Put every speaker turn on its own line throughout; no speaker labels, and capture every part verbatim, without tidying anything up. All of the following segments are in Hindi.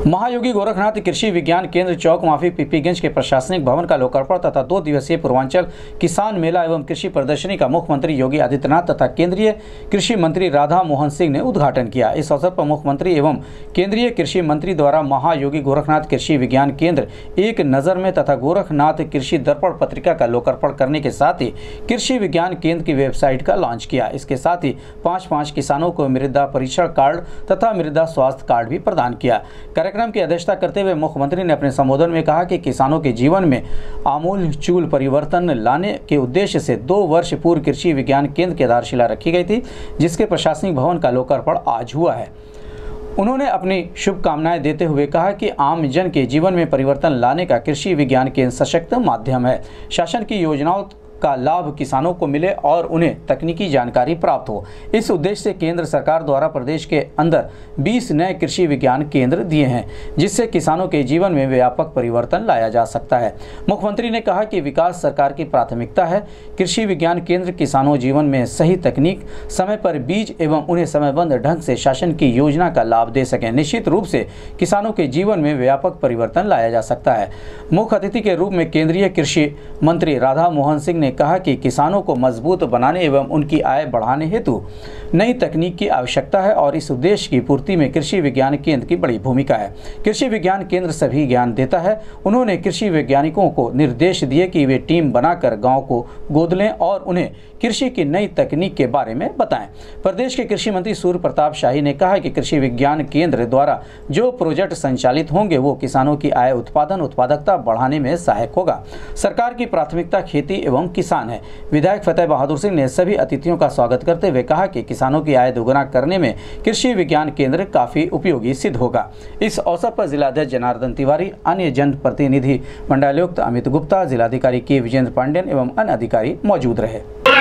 महायोगी गोरखनाथ कृषि विज्ञान केंद्र चौक माफी पीपीगंज के प्रशासनिक भवन का लोकार्पण तथा दो दिवसीय पूर्वांचल किसान मेला एवं कृषि प्रदर्शनी का मुख्यमंत्री योगी आदित्यनाथ तथा केंद्रीय कृषि मंत्री राधा मोहन सिंह ने उद्घाटन किया। इस अवसर पर मुख्यमंत्री एवं केंद्रीय कृषि मंत्री द्वारा महायोगी गोरखनाथ कृषि विज्ञान केंद्र एक नज़र में तथा गोरखनाथ कृषि दर्पण पत्रिका का लोकार्पण करने के साथ ही कृषि विज्ञान केंद्र की वेबसाइट का लॉन्च किया। इसके साथ ही पाँच पाँच किसानों को मृदा परीक्षण कार्ड तथा मृदा स्वास्थ्य कार्ड भी प्रदान किया। कार्यक्रम की अध्यक्षता करते हुए मुख्यमंत्री ने अपने संबोधन में कहा कि किसानों के जीवन में आमूल-चूल परिवर्तन लाने के उद्देश्य से दो वर्ष पूर्व कृषि विज्ञान केंद्र की आधारशिला रखी गई थी, जिसके प्रशासनिक भवन का लोकार्पण आज हुआ है। उन्होंने अपनी शुभकामनाएं देते हुए कहा कि आम जन के जीवन में परिवर्तन लाने का कृषि विज्ञान केंद्र सशक्त माध्यम है। शासन की योजनाओं का लाभ किसानों को मिले और उन्हें तकनीकी जानकारी प्राप्त हो। इस उद्देश्य से केंद्र सरकार द्वारा प्रदेश के अंदर बीस नए कृषि विज्ञान केंद्र दिए हैं, जिससे किसानों के जीवन में व्यापक परिवर्तन लाया जा सकता है। मुख्यमंत्री ने कहा कि विकास सरकार की प्राथमिकता है। कृषि विज्ञान केंद्र किसानों जीवन में सही तकनीक, समय पर बीज एवं उन्हें समयबद्ध ढंग से शासन की योजना का लाभ दे सकें। निश्चित रूप से किसानों के जीवन में व्यापक परिवर्तन लाया जा सकता है। मुख्य अतिथि के रूप में केंद्रीय कृषि मंत्री राधा मोहन सिंह ने कहा कि किसानों को मजबूत बनाने एवं उनकी आय बढ़ाने हेतु नई तकनीक की आवश्यकता है और इस उद्देश्य की पूर्ति में कृषि विज्ञान केंद्र की बड़ी भूमिका है। कृषि विज्ञान केंद्र सभी ज्ञान देता है। उन्होंने कृषि वैज्ञानिकों को निर्देश दिए कि वे टीम बनाकर गांव को गोद लें और उन्हें कृषि की नई तकनीक के बारे में बताएं। प्रदेश के कृषि मंत्री सूर्य प्रताप शाही ने कहा कि कृषि विज्ञान केंद्र द्वारा जो प्रोजेक्ट संचालित होंगे वो किसानों की आय, उत्पादन, उत्पादकता बढ़ाने में सहायक होगा। सरकार की प्राथमिकता खेती एवं किसान है। विधायक फतेह बहादुर सिंह ने सभी अतिथियों का स्वागत करते हुए कहा कि किसानों की आय दोगुना करने में कृषि विज्ञान केंद्र काफी उपयोगी सिद्ध होगा। इस अवसर पर जिलाध्यक्ष जनार्दन तिवारी, अन्य जनप्रतिनिधि मंडलायुक्त अमित गुप्ता, जिलाधिकारी के विजेंद्र पांडेन एवं अन्य अधिकारी मौजूद रहे।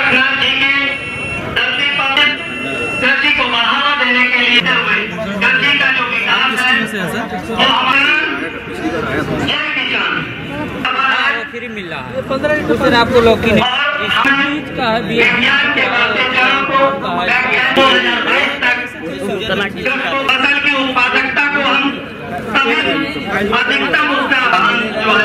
कृषि को बढ़ावा देने के लिए कृषि का जो विकास है
फ्री मिल रहा है पंद्रह लीटर फिर आपको लौकी नहीं का है विज्ञान के माध्यम फसल की उत्पादकता को हम अधिकतम उसका जो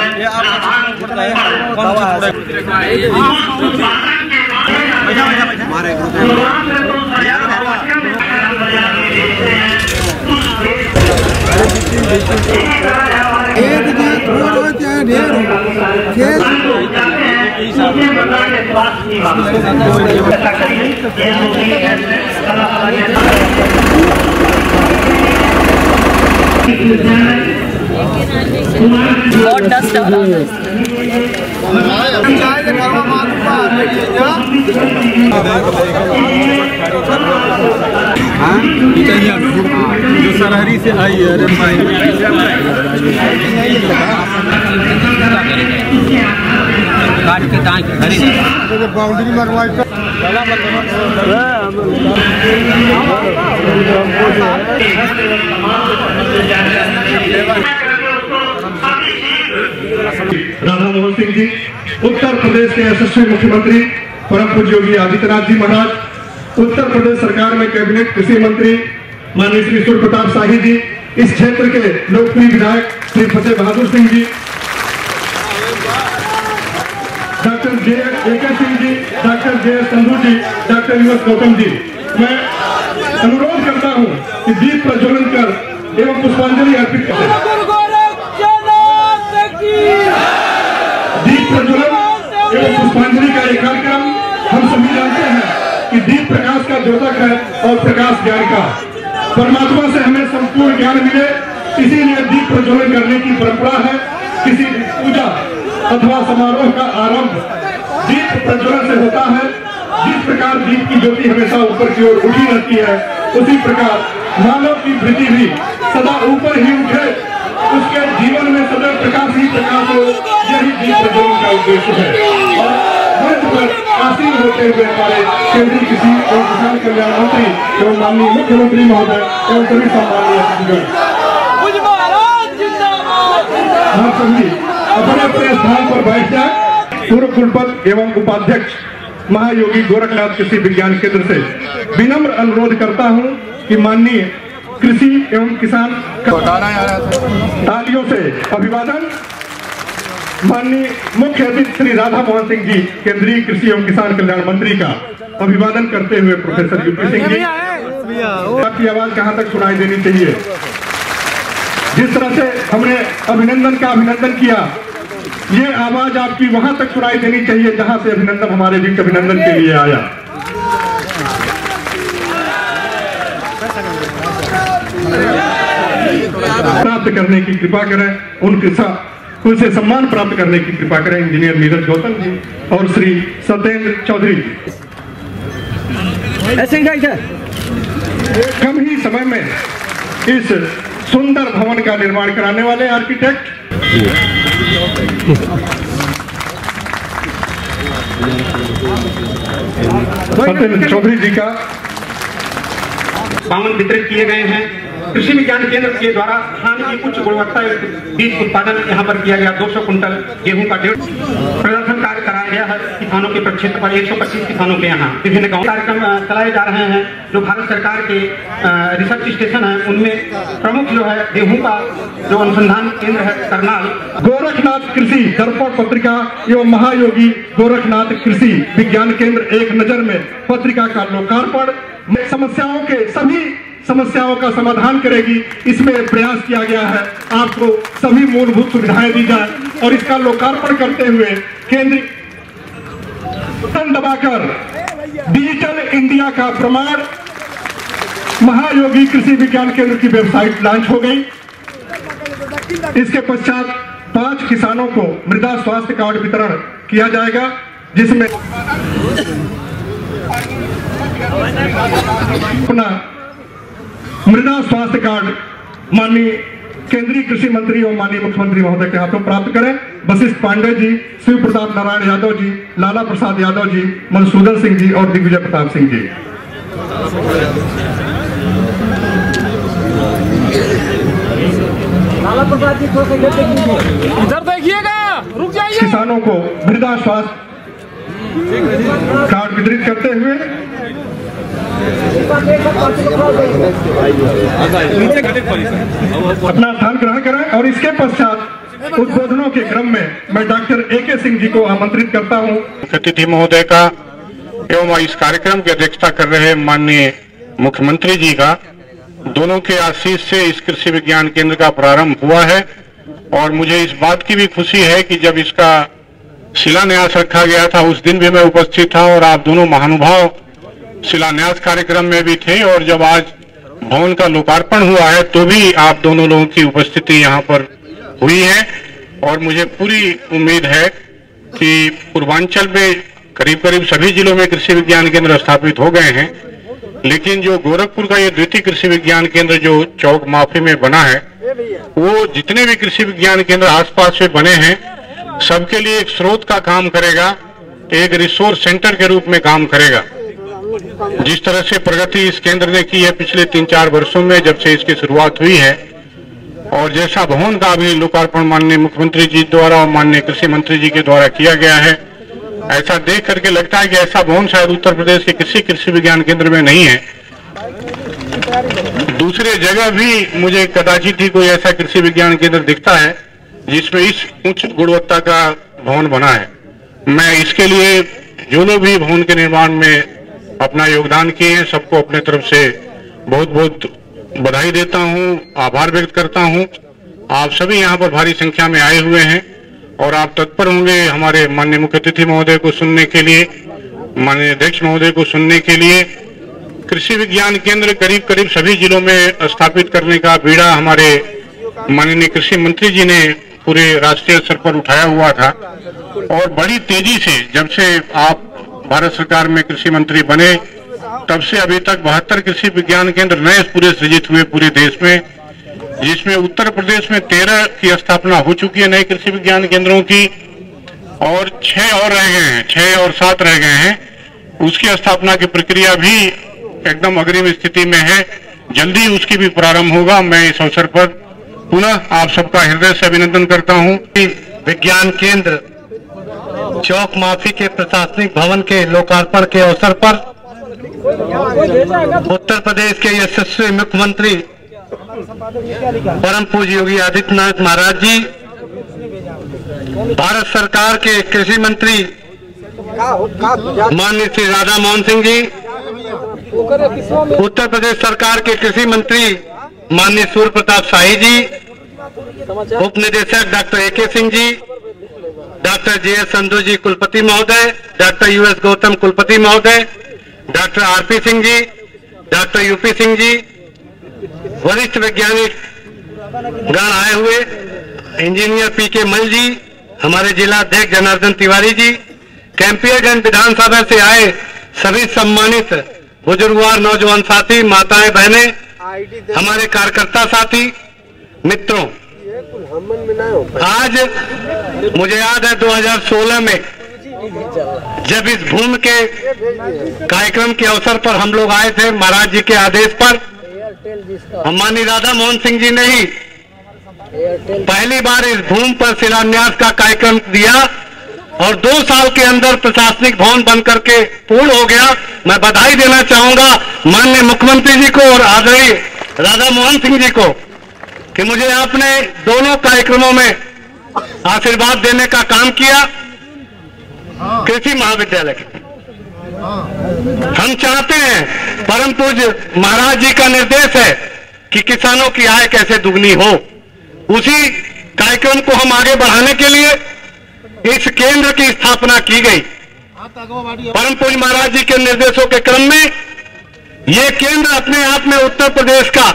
और डस्ट आ रहा है।
जो सरहरी से आई है
काट के दाएं
बाउंड्री लगवाई
राधा मोहन सिंह जी, उत्तर प्रदेश के यशस्वी मुख्यमंत्री परम पूज्य योगी आदित्यनाथ जी महाराज, उत्तर प्रदेश सरकार में कैबिनेट कृषि मंत्री माननीय श्री सूर्य प्रताप शाही जी, इस क्षेत्र के लोकप्रिय विधायक Shri Fateh Bahadur Singh ji, doctor J AK Singh ji, doctor J Sandhu ji, doctor US Gautam ji, मैं अनुरोध करता हूं कि दीप प्रज्वलन कर एवं पुष्पांजलि अर्पित करें। दीप प्रज्वलन एवं पुष्पांजलि का एक कार्यक्रम हम सभी जानते हैं कि दीप प्रकाश का द्योतक है और प्रकाश ज्ञान का। परमात्मा से हमें संपूर्ण ज्ञान मिले, इसीलिए दीप प्रज्वलन करने की परंपरा है। किसी पूजा अथवा समारोह का आरंभ दीप प्रज्वलन से होता है। जिस प्रकार दीप की ज्योति हमेशा ऊपर की ओर उठी रहती है, उसी प्रकार मानव की वृत्ति भी सदा ऊपर ही उठे, उसके जीवन में सदा प्रकाश ही प्रकाश हो, यही दीप प्रज्वलन का उद्देश्य है। और मंच पर आसीन होते हुए हमारे केंद्रीय कृषि एवं किसान कल्याण मंत्री एवं माननीय मुख्यमंत्री महोदय एवं सभी सम्मानीय अतिथिगण, हम सभी अपने अपने स्थान पर बैठ जाए। पूर्व कुलपति एवं उपाध्यक्ष महायोगी गोरखनाथ कृषि विज्ञान केंद्र से विनम्र अनुरोध करता हूं कि माननीय कृषि एवं किसान तालियों से अभिवादन। माननीय मुख्य अतिथि श्री राधा मोहन सिंह जी, केंद्रीय कृषि एवं किसान कल्याण मंत्री का अभिवादन करते हुए प्रोफेसर यूपी सिंह जी, आपकी आवाज कहां तक सुनाई देनी चाहिए। जिस तरह से हमने अभिनंदन का अभिनंदन किया, ये आवाज आपकी वहां तक सुनाई देनी चाहिए जहां से अभिनंदन हमारे बीच अभिनंदन के लिए आया। प्राप्त करने की कृपा करें, उनके साथ उनसे सम्मान प्राप्त करने की कृपा करें इंजीनियर नीरज गौतम जी और श्री सत्येंद्र चौधरी जी। कम ही समय में इस सुंदर भवन का निर्माण कराने वाले आर्किटेक्ट सत्येंद्र चौधरी जी का
बावन वितरित किए गए हैं। कृषि विज्ञान केंद्र के द्वारा धान की उच्च गुणवत्ता बीज उत्पादन यहाँ पर किया गया। दो सौ कुंटल गेहूं का डेढ़ प्रदर्शन कार्य कराया गया है किसानों के प्रक्षेत्र पर। एक सौ पच्चीस किसानों के यहाँ विभिन्न गाँव कार्यक्रम चलाए जा रहे हैं। जो भारत सरकार के रिसर्च स्टेशन है उनमें प्रमुख जो है गेहूं का जो अनुसंधान केंद्र है करनाल।
गोरखनाथ कृषि दर्पण पत्रिका एवं महायोगी गोरखनाथ कृषि विज्ञान केंद्र एक नजर में पत्रिका का लोकार्पण समस्याओं के सभी समस्याओं का समाधान करेगी, इसमें प्रयास किया गया है। आपको सभी मूलभूत सुविधाएं दी जाए और इसका लोकार्पण करते हुए केंद्रीय बटन दबाकर डिजिटल इंडिया का प्रमाण महायोगी कृषि विज्ञान केंद्र की वेबसाइट लॉन्च हो गई। इसके पश्चात पांच किसानों को मृदा स्वास्थ्य कार्ड वितरण किया जाएगा, जिसमें अपना मृदा स्वास्थ्य कार्ड माननीय केंद्रीय कृषि मंत्री और माननीय मुख्यमंत्री महोदय के हाथों प्राप्त करें। वशिष्ठ पांडे जी, शिव प्रताप नारायण यादव जी, लाला प्रसाद यादव जी, मधुसूदन सिंह जी और दिग्विजय प्रताप सिंह जी।
लाला प्रसाद जी इधर देखिएगा, रुक जाइए।
किसानों को मृदा स्वास्थ्य कार्ड वितरित करते हुए अपना स्थान ग्रहण करें और इसके पश्चात उद्बोधनों के क्रम में मैं डॉक्टर ए के सिंह जी को आमंत्रित करता हूं।
अतिथि महोदय का एवं इस कार्यक्रम की अध्यक्षता कर रहे माननीय मुख्यमंत्री जी का, दोनों के आशीष से इस कृषि विज्ञान केंद्र का प्रारंभ हुआ है। और मुझे इस बात की भी खुशी है कि जब इसका शिलान्यास रखा गया था उस दिन भी मैं उपस्थित था और आप दोनों महानुभाव शिलान्यास कार्यक्रम में भी थे, और जब आज भवन का लोकार्पण हुआ है तो भी आप दोनों लोगों की उपस्थिति यहाँ पर हुई है। और मुझे पूरी उम्मीद है कि पूर्वांचल में करीब करीब सभी जिलों में कृषि विज्ञान केंद्र स्थापित हो गए हैं, लेकिन जो गोरखपुर का ये द्वितीय कृषि विज्ञान केंद्र जो चौक माफी में बना है, वो जितने भी कृषि विज्ञान केंद्र आसपास में बने हैं सबके लिए एक स्रोत का काम करेगा, एक रिसोर्स सेंटर के रूप में काम करेगा। जिस तरह से प्रगति इस केंद्र ने की है पिछले तीन चार वर्षों में जब से इसकी शुरुआत हुई है, और जैसा भवन का भी लोकार्पण माननीय मुख्यमंत्री जी द्वारा और माननीय कृषि मंत्री जी के द्वारा किया गया है, ऐसा देख करके लगता है कि ऐसा भवन शायद उत्तर प्रदेश के किसी कृषि विज्ञान केंद्र में नहीं है। दूसरे जगह भी मुझे कदाचित ही कोई ऐसा कृषि विज्ञान केंद्र दिखता है जिसमें इस उच्च गुणवत्ता का भवन बना है। मैं इसके लिए जो लोग भी भवन के निर्माण में अपना योगदान किए हैं सबको अपने तरफ से बहुत बहुत बधाई देता हूं, आभार व्यक्त करता हूं। आप सभी यहां पर भारी संख्या में आए हुए हैं और आप तत्पर होंगे हमारे माननीय मुख्य अतिथि महोदय को सुनने के लिए, माननीय अध्यक्ष महोदय को सुनने के लिए। कृषि विज्ञान केंद्र करीब करीब सभी जिलों में स्थापित करने का बीड़ा हमारे माननीय कृषि मंत्री जी ने पूरे राष्ट्रीय स्तर पर उठाया हुआ था, और बड़ी तेजी से जब से आप भारत सरकार में कृषि मंत्री बने तब से अभी तक बहत्तर कृषि विज्ञान केंद्र नए पूरे सृजित हुए पूरे देश में, जिसमें उत्तर प्रदेश में तेरह की स्थापना हो चुकी है नए कृषि विज्ञान केंद्रों की, और छह और रह गए हैं, छह और सात रह गए हैं। उसकी स्थापना की प्रक्रिया भी एकदम अग्रिम स्थिति में है, जल्दी उसकी भी प्रारंभ होगा। मैं इस अवसर पर पुनः आप सबका हृदय से अभिनंदन करता हूं।
विज्ञान केंद्र चौक माफी के प्रशासनिक भवन के लोकार्पण के अवसर पर उत्तर प्रदेश के यशस्वी मुख्यमंत्री परम पूज्य योगी आदित्यनाथ महाराज जी, भारत सरकार के कृषि मंत्री माननीय श्री राधा मोहन सिंह जी, उत्तर प्रदेश सरकार के कृषि मंत्री माननीय सूर्य प्रताप शाही जी, उप निदेशक doctor A K Singh ji, doctor J S Sandhu ji कुलपति महोदय, डॉक्टर यू एस गौतम कुलपति महोदय, doctor R P Singh ji, doctor UP Singh ji, वरिष्ठ वैज्ञानिक गण आए हुए, इंजीनियर पी के मल जी, हमारे जिला अध्यक्ष जनार्दन तिवारी जी, कैंपियरगंज विधानसभा से आए सभी सम्मानित बुजुर्गवार नौजवान साथी, माताएं बहनें, हमारे कार्यकर्ता साथी, मित्रों, आज मुझे याद है दो हज़ार सोलह में जब इस भूमि के कार्यक्रम के अवसर पर हम लोग आए थे, महाराज जी के आदेश पर, माननीय राधा मोहन सिंह जी ने ही पहली बार इस भूमि पर शिलान्यास का कार्यक्रम दिया और दो साल के अंदर प्रशासनिक भवन बनकर के पूर्ण हो गया। मैं बधाई देना चाहूंगा माननीय मुख्यमंत्री जी को और आदरणीय राधा मोहन सिंह जी को कि मुझे आपने दोनों कार्यक्रमों में आशीर्वाद देने का काम किया। कृषि महाविद्यालय के हम चाहते हैं, परम पूज्य महाराज जी का निर्देश है कि किसानों की आय कैसे दुगनी हो, उसी कार्यक्रम को हम आगे बढ़ाने के लिए इस केंद्र की स्थापना की गई। परम पूज्य महाराज जी के निर्देशों के क्रम में यह केंद्र अपने आप में उत्तर प्रदेश का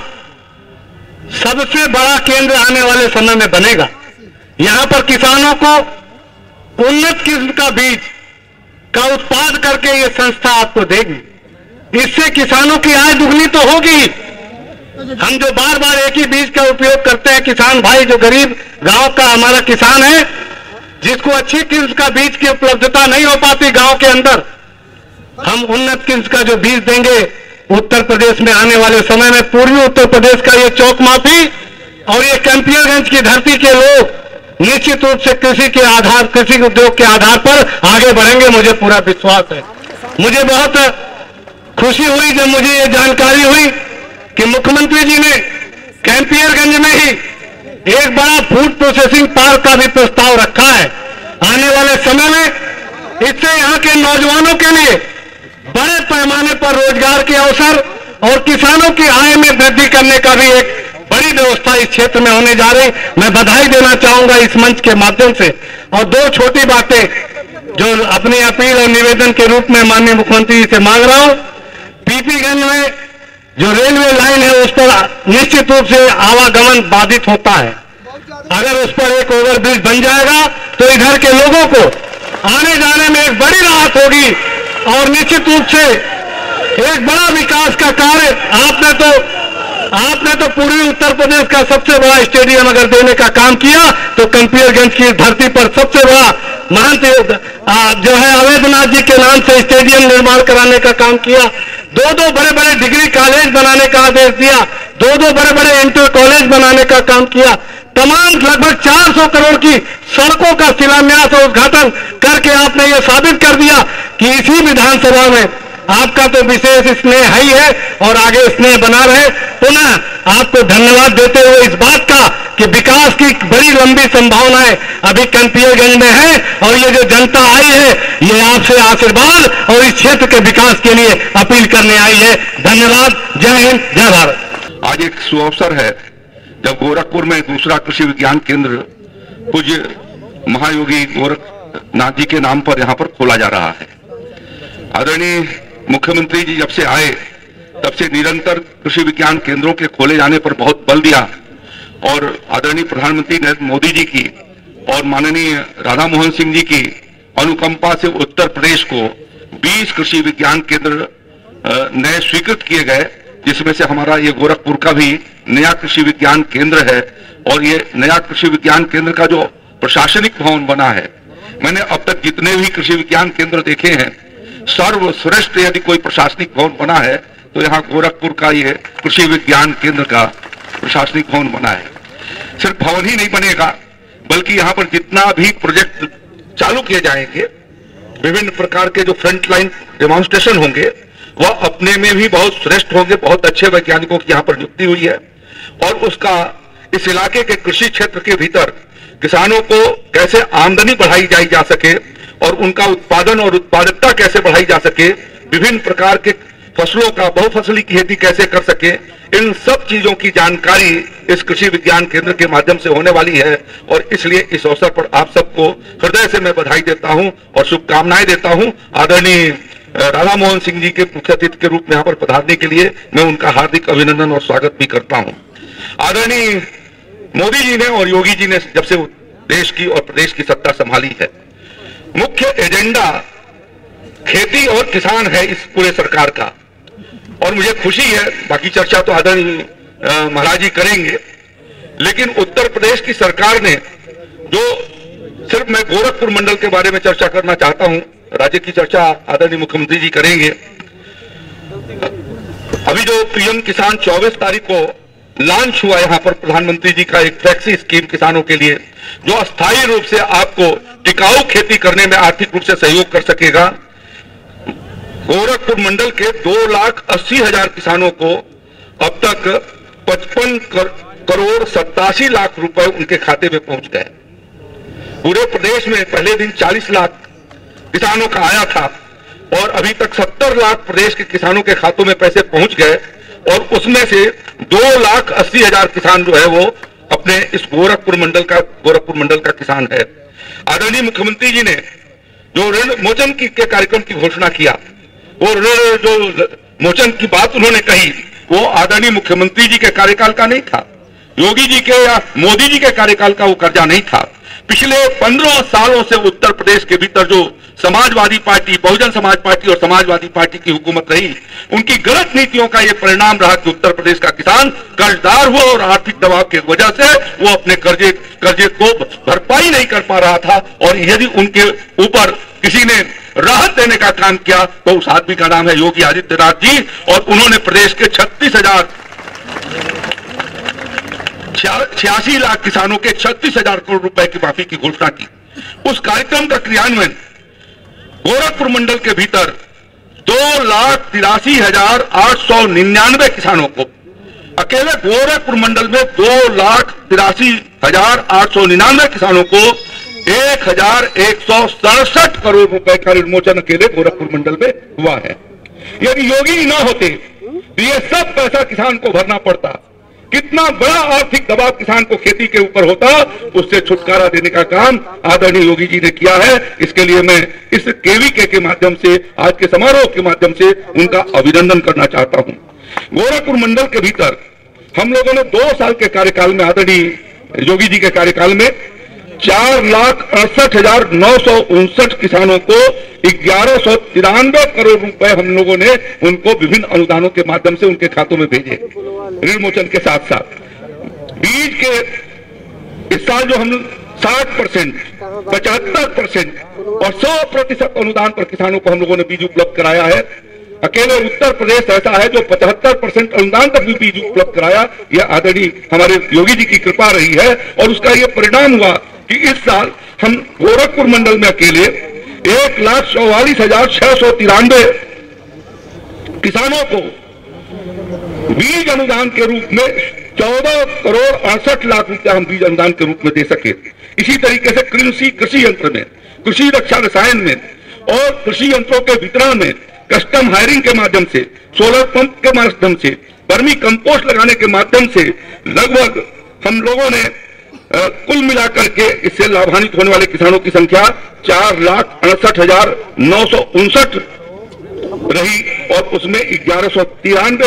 सबसे बड़ा केंद्र आने वाले समय में बनेगा। यहां पर किसानों को उन्नत किस्म का बीज का उत्पाद करके ये संस्था आपको देगी। इससे किसानों की आय दुगनी तो होगी। हम जो बार बार एक ही बीज का उपयोग करते हैं, किसान भाई जो गरीब गांव का हमारा किसान है, जिसको अच्छी किस्म का बीज की उपलब्धता नहीं हो पाती गांव के अंदर, हम उन्नत किस्म का जो बीज देंगे उत्तर प्रदेश में आने वाले समय में, पूर्वी उत्तर प्रदेश का ये चौक माफी और ये कैंपियरगंज की धरती के लोग निश्चित रूप से कृषि के आधार, कृषि उद्योग के आधार पर आगे बढ़ेंगे, मुझे पूरा विश्वास है। मुझे बहुत खुशी हुई जब मुझे ये जानकारी हुई कि मुख्यमंत्री जी ने कैंपियरगंज में ही एक बड़ा फूड प्रोसेसिंग पार्क का भी प्रस्ताव रखा है। आने वाले समय में इससे यहाँ के नौजवानों के लिए बड़े पैमाने पर रोजगार के अवसर और किसानों की आय में वृद्धि करने का भी एक बड़ी व्यवस्था इस क्षेत्र में होने जा रही। मैं बधाई देना चाहूंगा इस मंच के माध्यम से। और दो छोटी बातें जो अपनी अपील और निवेदन के रूप में माननीय मुख्यमंत्री जी से मांग रहा हूं। पीपीगंज में जो रेलवे लाइन है उस पर निश्चित रूप से आवागमन बाधित होता है। अगर उस पर एक ओवरब्रिज बन जाएगा तो इधर के लोगों को आने जाने में एक बड़ी राहत होगी और निश्चित रूप से एक बड़ा विकास का कार्य आपने तो आपने तो पूर्वी उत्तर प्रदेश का सबसे बड़ा स्टेडियम अगर देने का काम किया तो कैंपियरगंज की धरती पर सबसे बड़ा महंत जो है अवैधनाथ जी के नाम से स्टेडियम निर्माण कराने का काम किया। दो दो बड़े बड़े डिग्री कॉलेज बनाने का आदेश दिया, दो दो बड़े बड़े इंटर कॉलेज बनाने का काम किया। तमाम लगभग चार सौ करोड़ की सड़कों का शिलान्यास और उद्घाटन करके आपने ये साबित कर दिया कि इसी विधानसभा में आपका तो विशेष स्नेह ही है और आगे स्नेह बना रहे। पुनः आपको धन्यवाद देते हुए इस बात का कि विकास की बड़ी लंबी संभावनाएं अभी कैंपियरगंज में है और ये जो जनता आई है ये आपसे आशीर्वाद और इस क्षेत्र के विकास के लिए अपील करने आई है। धन्यवाद। जय हिंद, जय भारत।
आज एक सुअवसर है जब गोरखपुर में दूसरा कृषि विज्ञान केंद्र पूज्य महायोगी गोरखनाथ जी के नाम पर यहाँ पर खोला जा रहा है। आदरणीय मुख्यमंत्री जी जब से आए तब से निरंतर कृषि विज्ञान केंद्रों के खोले जाने पर बहुत बल दिया और आदरणीय प्रधानमंत्री नरेंद्र मोदी जी की और माननीय राधा मोहन सिंह जी की अनुकंपा से उत्तर प्रदेश को बीस कृषि विज्ञान केंद्र नए स्वीकृत किए गए, जिसमें से हमारा ये गोरखपुर का भी नया कृषि विज्ञान केंद्र है। और ये नया कृषि विज्ञान केंद्र का जो प्रशासनिक भवन बना है, मैंने अब तक जितने भी कृषि विज्ञान केंद्र देखे हैं सर्वश्रेष्ठ यदि कोई प्रशासनिक भवन बना है तो यहाँ गोरखपुर का ये कृषि विज्ञान केंद्र का प्रशासनिक भवन बना है। सिर्फ भवन ही नहीं बनेगा बल्कि यहाँ पर जितना भी प्रोजेक्ट चालू किए जाएंगे, विभिन्न प्रकार के जो फ्रंट लाइन डेमोन्स्ट्रेशन होंगे वह अपने में भी बहुत श्रेष्ठ होंगे। बहुत अच्छे वैज्ञानिकों की यहाँ पर नियुक्ति हुई है और उसका इस इलाके के कृषि क्षेत्र के भीतर किसानों को कैसे आमदनी बढ़ाई जाई जा सके और उनका उत्पादन और उत्पादकता कैसे बढ़ाई जा सके, विभिन्न प्रकार के फसलों का बहुफसली खेती कैसे कर सके, इन सब चीजों की जानकारी इस कृषि विज्ञान केंद्र के माध्यम से होने वाली है। और इसलिए इस अवसर पर आप सबको हृदय से मैं बधाई देता हूं और शुभकामनाएं देता हूं। आदरणीय राधा मोहन सिंह जी के मुख्य अतिथि के रूप में यहाँ पर पधारने के लिए मैं उनका हार्दिक अभिनंदन और स्वागत भी करता हूं। आदरणीय मोदी जी ने और योगी जी ने जब से देश की और प्रदेश की सत्ता संभाली है, मुख्य एजेंडा खेती और किसान है इस पूरे सरकार का। और मुझे खुशी है, बाकी चर्चा तो आदरणीय महाराज जी करेंगे, लेकिन उत्तर प्रदेश की सरकार ने जो, सिर्फ मैं गोरखपुर मंडल के बारे में चर्चा करना चाहता हूं, राज्य की चर्चा आदरणीय मुख्यमंत्री जी करेंगे। अभी जो पीएम किसान चौबीस तारीख को लॉन्च हुआ यहाँ पर प्रधानमंत्री जी का एक फ्लेक्सी स्कीम किसानों के लिए, जो अस्थायी रूप से आपको टिकाऊ खेती करने में आर्थिक रूप से सहयोग कर सकेगा। गोरखपुर मंडल के दो लाख अस्सी हजार किसानों को अब तक पचपन करोड़ सत्तासी लाख रुपए उनके खाते में पहुंच गए। पूरे प्रदेश में पहले दिन चालीस लाख किसानों का आया था और अभी तक सत्तर लाख प्रदेश के किसानों के खातों में पैसे पहुंच गए और उसमें से दो लाख अस्सी हजार किसान जो है वो अपने इस गोरखपुर मंडल का गोरखपुर मंडल का किसान है। आदरणीय मुख्यमंत्री जी ने जो ऋण मोचन की के कार्यक्रम की घोषणा किया, वो ऋण जो मोचन की बात उन्होंने कही, वो आदरणीय मुख्यमंत्री जी के कार्यकाल का नहीं था, योगी जी के या मोदी जी के कार्यकाल का वो कर्जा नहीं था। पिछले पंद्रह सालों से उत्तर प्रदेश के भीतर जो समाजवादी पार्टी, बहुजन समाज पार्टी और समाजवादी पार्टी की हुकूमत रही, उनकी गलत नीतियों का यह परिणाम रहा कि उत्तर प्रदेश का किसान कर्जदार हुआ और आर्थिक दबाव की वजह से वो अपने कर्जे कर्जे को भरपाई नहीं कर पा रहा था। और यदि उनके ऊपर किसी ने राहत देने का काम किया तो उस आदमी का नाम है योगी आदित्यनाथ जी, और उन्होंने प्रदेश के छत्तीस हजार छियासी लाख किसानों के छत्तीस हजार करोड़ रुपए की माफी की घोषणा की। उस कार्यक्रम का क्रियान्वयन गोरखपुर मंडल के भीतर दो लाख तिरासी हजार आठ सौ निन्यानवे किसानों को, अकेले गोरखपुर मंडल में दो लाख तिरासी हजार आठ सौ निन्यानवे किसानों को एक हजार एक सौ सड़सठ करोड़ रुपए का विमोचन अकेले गोरखपुर मंडल में हुआ है। यदि योगी न होते तो ये सब पैसा किसान को भरना पड़ता, कितना बड़ा आर्थिक दबाव किसान को खेती के ऊपर होता, उससे छुटकारा देने का काम आदरणीय योगी जी ने किया है। इसके लिए मैं इस केवीके के माध्यम से, आज के समारोह के माध्यम से उनका अभिनंदन करना चाहता हूं। गोरखपुर मंडल के भीतर हम लोगों ने दो साल के कार्यकाल में, आदरणीय योगी जी के कार्यकाल में, चार लाख अड़सठ हजार नौ सौ उनसठ किसानों को ग्यारह सौ तिरानवे करोड़ रुपए हम लोगों ने उनको विभिन्न अनुदानों के माध्यम से उनके खातों में भेजे, ऋण मोचन के साथ साथ। बीज के इस साल जो हम साठ परसेंट, पचहत्तर परसेंट और सौ प्रतिशत अनुदान पर किसानों को हम लोगों ने बीज उपलब्ध कराया है। अकेले उत्तर प्रदेश ऐसा है जो पचहत्तर परसेंट अनुदान तक भी बीज उपलब्ध कराया। यह आदरणीय हमारे योगी जी की कृपा रही है और उसका यह परिणाम हुआ कि इस साल हम गोरखपुर मंडल में अकेले एक लाख चौवालीस हजार छह सौ तिरानवे किसानों को बीज अनुदान के रूप में चौदह करोड़ अड़सठ लाख रुपया हम बीज अनुदान के रूप में दे सके। इसी तरीके से कृषि कृषि यंत्र में, कृषि रक्षा रसायन में और कृषि यंत्रों के वितरण में कस्टम हायरिंग के माध्यम से, सोलर पंप के माध्यम से, वर्मी कंपोस्ट लगाने के माध्यम से लगभग हम लोगों ने आ, कुल मिलाकर के इससे लाभान्वित होने वाले किसानों की संख्या चार लाख अड़सठ हजार नौ सौ उनसठ रही और उसमें ग्यारह सौ तिरानवे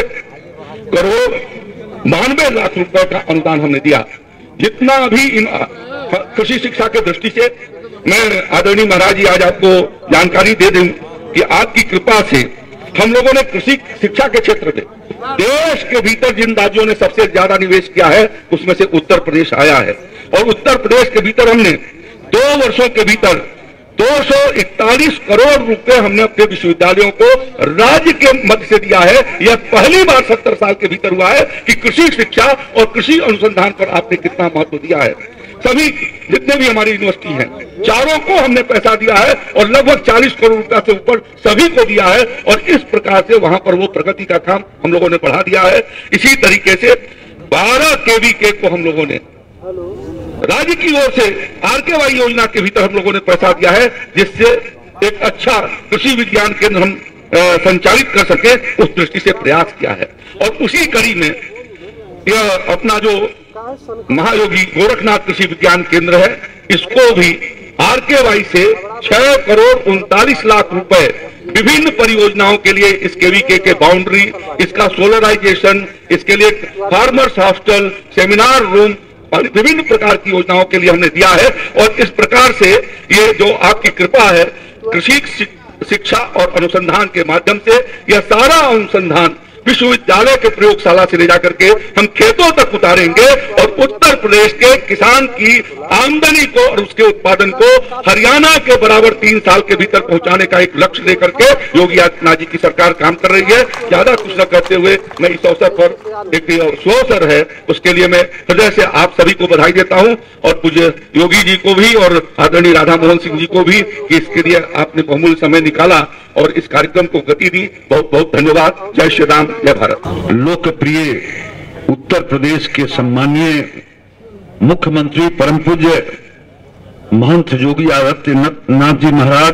करोड़ बानवे लाख रुपए का अनुदान हमने दिया। जितना अभी इन कृषि शिक्षा के दृष्टि से मैं आदरणीय महाराज जी आज आपको जानकारी दे दूं कि आपकी कृपा से हम लोगों ने कृषि शिक्षा के क्षेत्र में देश के भीतर जिन राज्यों ने सबसे ज्यादा निवेश किया है उसमें से उत्तर प्रदेश आया है। और उत्तर प्रदेश के भीतर हमने दो वर्षों के भीतर दो सौ इकतालीस करोड़ रुपए हमने अपने विश्वविद्यालयों को राज्य के मध्य से दिया है। यह पहली बार सत्तर साल के भीतर हुआ है कि कृषि शिक्षा और कृषि अनुसंधान पर आपने कितना महत्व दिया है। सभी जितने भी हमारी यूनिवर्सिटी हैं, चारों को हमने पैसा दिया है और लगभग चालीस करोड़ रुपया से ऊपर सभी को दिया है और इस प्रकार से वहां पर वो प्रगति का काम हम लोगों ने बढ़ा दिया है। इसी तरीके से बारह केवी के को हम लोगों ने राज्य की ओर से आरकेवाई योजना के भीतर हम लोगों ने पैसा दिया है, जिससे एक अच्छा कृषि विज्ञान केंद्र हम संचालित कर सके, उस दृष्टि से प्रयास किया है। और उसी कड़ी में यह अपना जो महायोगी गोरखनाथ कृषि विज्ञान केंद्र है, इसको भी आरकेवाई से छह करोड़ उनतालीस लाख रुपए विभिन्न परियोजनाओं के लिए, इस केवीके के बाउंड्री, इसका सोलराइजेशन, इसके लिए फार्मर्स हॉस्टल, सेमिनार रूम और विभिन्न प्रकार की योजनाओं के लिए हमने दिया है। और इस प्रकार से ये जो आपकी कृपा है, कृषि शिक्षा और अनुसंधान के माध्यम से यह सारा अनुसंधान विश्वविद्यालय के प्रयोगशाला से ले जाकर के हम खेतों तक उतारेंगे और उत्तर प्रदेश के किसान की आमदनी को और उसके उत्पादन को हरियाणा के बराबर तीन साल के भीतर पहुंचाने का एक लक्ष्य लेकर के योगी आदित्यनाथ जी की सरकार काम कर रही है। ज्यादा कुछ न कहते हुए मैं इस अवसर पर एक सुअवसर है, उसके लिए मैं हृदय से आप सभी को बधाई देता हूं और पूज्य योगी जी को भी और आदरणीय राधा मोहन सिंह जी को भी कि इसके लिए आपने बहुमूल्य समय निकाला और इस कार्यक्रम को गति दी। बहुत बहुत धन्यवाद। जय श्री राम, जय भारत।
लोकप्रिय उत्तर प्रदेश के सम्मानीय मुख्यमंत्री परम पूज्य महंत योगी आदित्यनाथ जी महाराज,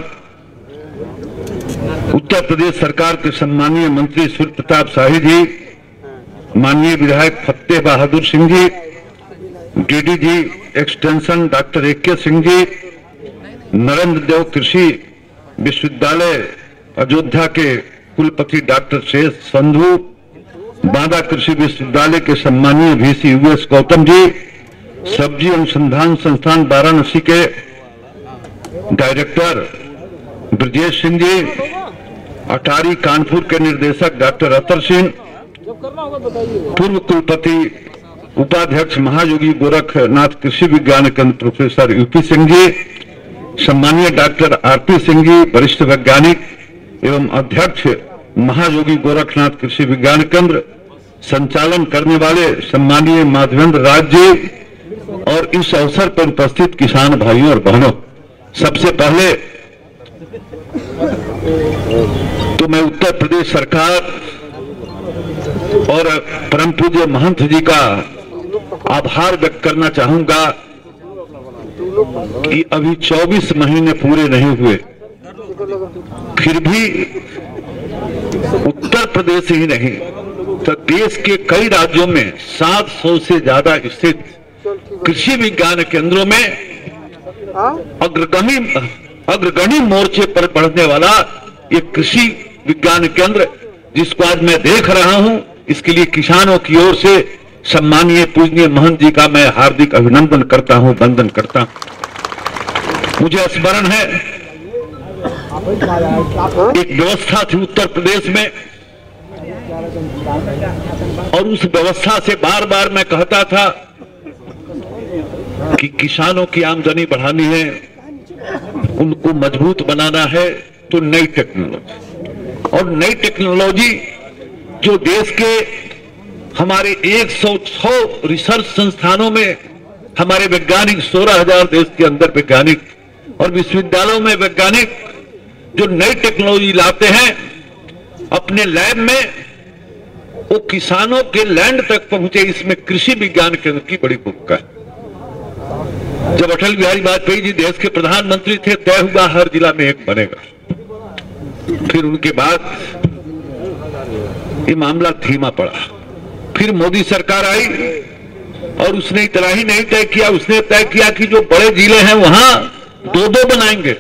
उत्तर प्रदेश सरकार के सम्मानीय मंत्री सूर्य प्रताप शाही जी, माननीय विधायक Fateh Bahadur Singh ji, DDG extension doctor A K Singh जी, नरेंद्र देव कृषि विश्वविद्यालय अयोध्या के कुलपति डॉक्टर शेष संधू, बांदा कृषि विश्वविद्यालय के सम्मानीय वीसी यूएस गौतम जी, सब्जी अनुसंधान संस्थान वाराणसी के डायरेक्टर ब्रजेश सिंह जी, अटारी कानपुर के निर्देशक डॉक्टर अतर सिंह, पूर्व कुलपति उपाध्यक्ष महायोगी गोरखनाथ कृषि विज्ञान केंद्र प्रोफेसर यूपी सिंह जी, सम्मानीय डॉक्टर आरपी सिंह जी, वरिष्ठ वैज्ञानिक एवं अध्यक्ष महायोगी गोरखनाथ कृषि विज्ञान केंद्र, संचालन करने वाले सम्मानीय माधवेंद्र राज जी और इस अवसर पर उपस्थित किसान भाइयों और बहनों, सबसे पहले तो मैं उत्तर प्रदेश सरकार और परम पूज्य महंत जी का आभार व्यक्त करना चाहूंगा कि अभी चौबीस महीने पूरे नहीं हुए, फिर भी उत्तर प्रदेश ही नहीं तो देश के कई राज्यों में सात सौ से ज्यादा स्थित कृषि विज्ञान केंद्रों में अग्रगणी अग्रगणी मोर्चे पर बढ़ने वाला एक कृषि विज्ञान केंद्र, जिसको आज मैं देख रहा हूं, इसके लिए किसानों की ओर से सम्मानीय पूजनीय महंत जी का मैं हार्दिक अभिनंदन करता हूं, वंदन करता हूं। मुझे स्मरण है एक व्यवस्था थी उत्तर प्रदेश में और उस व्यवस्था से बार बार मैं कहता था कि किसानों की आमदनी बढ़ानी है, उनको मजबूत बनाना है, तो नई टेक्नोलॉजी और नई टेक्नोलॉजी जो देश के हमारे एक सौ छह रिसर्च संस्थानों में हमारे वैज्ञानिक सोलह हजार देश के अंदर वैज्ञानिक और विश्वविद्यालयों में वैज्ञानिक जो नई टेक्नोलॉजी लाते हैं अपने लैब में, वो किसानों के लैंड तक पहुंचे, इसमें कृषि विज्ञान केंद्र की बड़ी भूमिका है। जब अटल बिहारी वाजपेयी जी देश के प्रधानमंत्री थे, तय हुआ हर जिला में एक बनेगा। फिर उनके बाद ये मामला धीमा पड़ा, फिर मोदी सरकार आई और उसने इतना ही नहीं तय किया, उसने तय किया कि जो बड़े जिले हैं वहां दो दो बनाएंगे।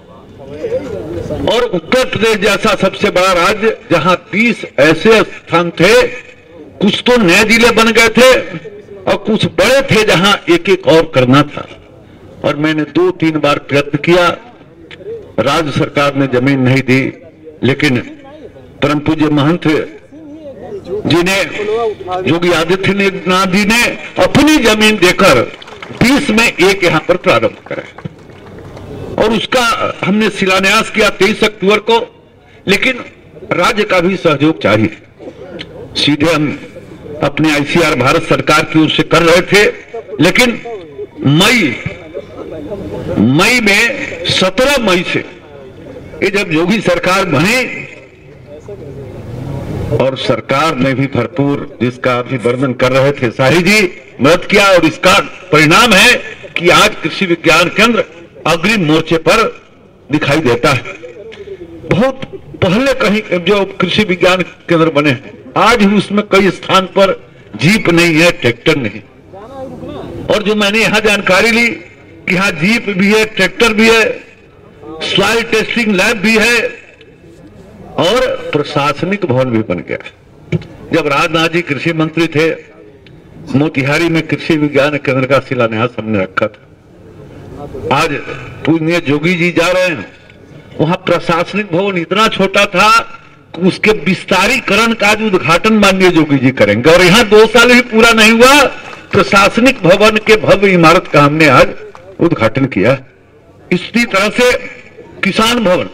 और उत्तर प्रदेश जैसा सबसे बड़ा राज्य जहां तीस ऐसे स्थान थे, कुछ तो नए जिले बन गए थे और कुछ बड़े थे जहां एक एक और करना था। और मैंने दो तीन बार प्रयत्न किया, राज्य सरकार ने जमीन नहीं दी, लेकिन परम पूज्य महंत जी ने, योगी आदित्यनाथ जी ने अपनी जमीन देकर बीस में एक यहां पर प्रारंभ करा और उसका हमने शिलान्यास किया तेईस अक्टूबर को। लेकिन राज्य का भी सहयोग चाहिए। सीधे हम अपने आईसीआर भारत सरकार की ओर से कर रहे थे, लेकिन मई मई में सत्रह मई से ये जब योगी सरकार बनी और सरकार ने भी भरपूर, जिसका अभी वर्णन कर रहे थे शाही जी, मदद किया। और इसका परिणाम है कि आज कृषि विज्ञान केंद्र अग्रिम मोर्चे पर दिखाई देता है। बहुत पहले कहीं जो कृषि विज्ञान केंद्र बने हैं, आज भी उसमें कई स्थान पर जीप नहीं है, ट्रैक्टर नहीं। और जो मैंने यहां जानकारी ली कि यहां जीप भी है, ट्रैक्टर भी है, सॉइल टेस्टिंग लैब भी है और प्रशासनिक भवन भी बन गया। जब राजनाथ जी कृषि मंत्री थे, मोतिहारी में कृषि विज्ञान केंद्र का शिलान्यास हमने रखा था। आज पूजनीय जोगी जी जा रहे हैं, वहां प्रशासनिक भवन इतना छोटा था कि उसके विस्तारीकरण का जो उद्घाटन माननीय जोगी जी करेंगे। और यहाँ दो साल भी पूरा नहीं हुआ, प्रशासनिक भवन के भव्य इमारत का हमने आज उद्घाटन किया। इसी तरह से किसान भवन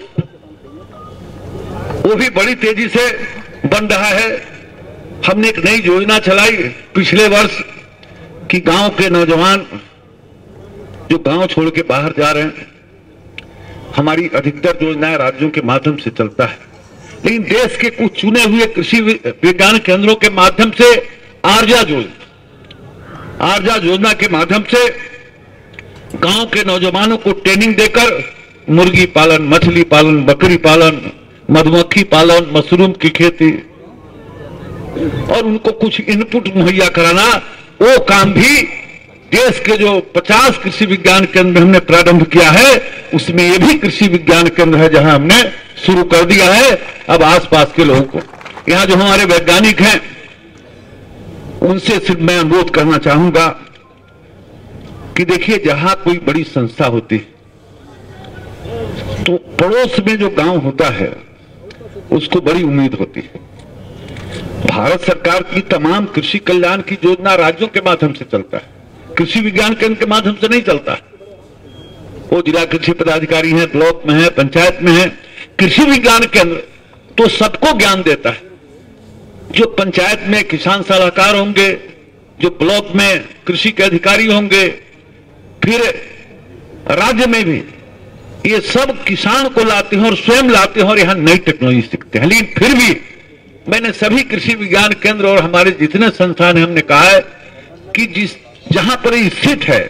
वो भी बड़ी तेजी से बन रहा है। हमने एक नई योजना चलाई पिछले वर्ष कि गांव के नौजवान जो गांव छोड़ के बाहर जा रहे हैं, हमारी अधिकतर योजनाएं राज्यों के माध्यम से चलता है, लेकिन देश के कुछ चुने हुए कृषि विज्ञान केंद्रों के माध्यम से आर्जा योजना आर्जा योजना के माध्यम से गांव के नौजवानों को ट्रेनिंग देकर मुर्गी पालन, मछली पालन, बकरी पालन, मधुमक्खी पालन, मशरूम की खेती और उनको कुछ इनपुट मुहैया कराना, वो काम भी देश के जो पचास कृषि विज्ञान केंद्र हमने प्रारंभ किया है, उसमें ये भी कृषि विज्ञान केंद्र है जहां हमने शुरू कर दिया है। अब आसपास के लोगों को, यहाँ जो हमारे वैज्ञानिक हैं, उनसे सिर्फ मैं अनुरोध करना चाहूंगा कि देखिए, जहां कोई बड़ी संस्था होती है तो पड़ोस में जो गांव होता है उसको बड़ी उम्मीद होती है। भारत सरकार की तमाम कृषि कल्याण की योजना राज्यों के माध्यम से चलता है, कृषि विज्ञान केंद्र के माध्यम से नहीं चलता है। वो जिला कृषि पदाधिकारी हैं, ब्लॉक में है, पंचायत में है। कृषि विज्ञान केंद्र तो सबको ज्ञान देता है। जो पंचायत में किसान सलाहकार होंगे, जो ब्लॉक में कृषि के अधिकारी होंगे, फिर राज्य में भी ये सब किसान को लाते हैं और स्वयं लाते हैं और यहां नई टेक्नोलॉजी सीखते हैं। लेकिन फिर भी मैंने सभी कृषि विज्ञान केंद्र और हमारे जितने संस्थान हैं, हमने कहा है कि जिस जहां पर ये स्थित है,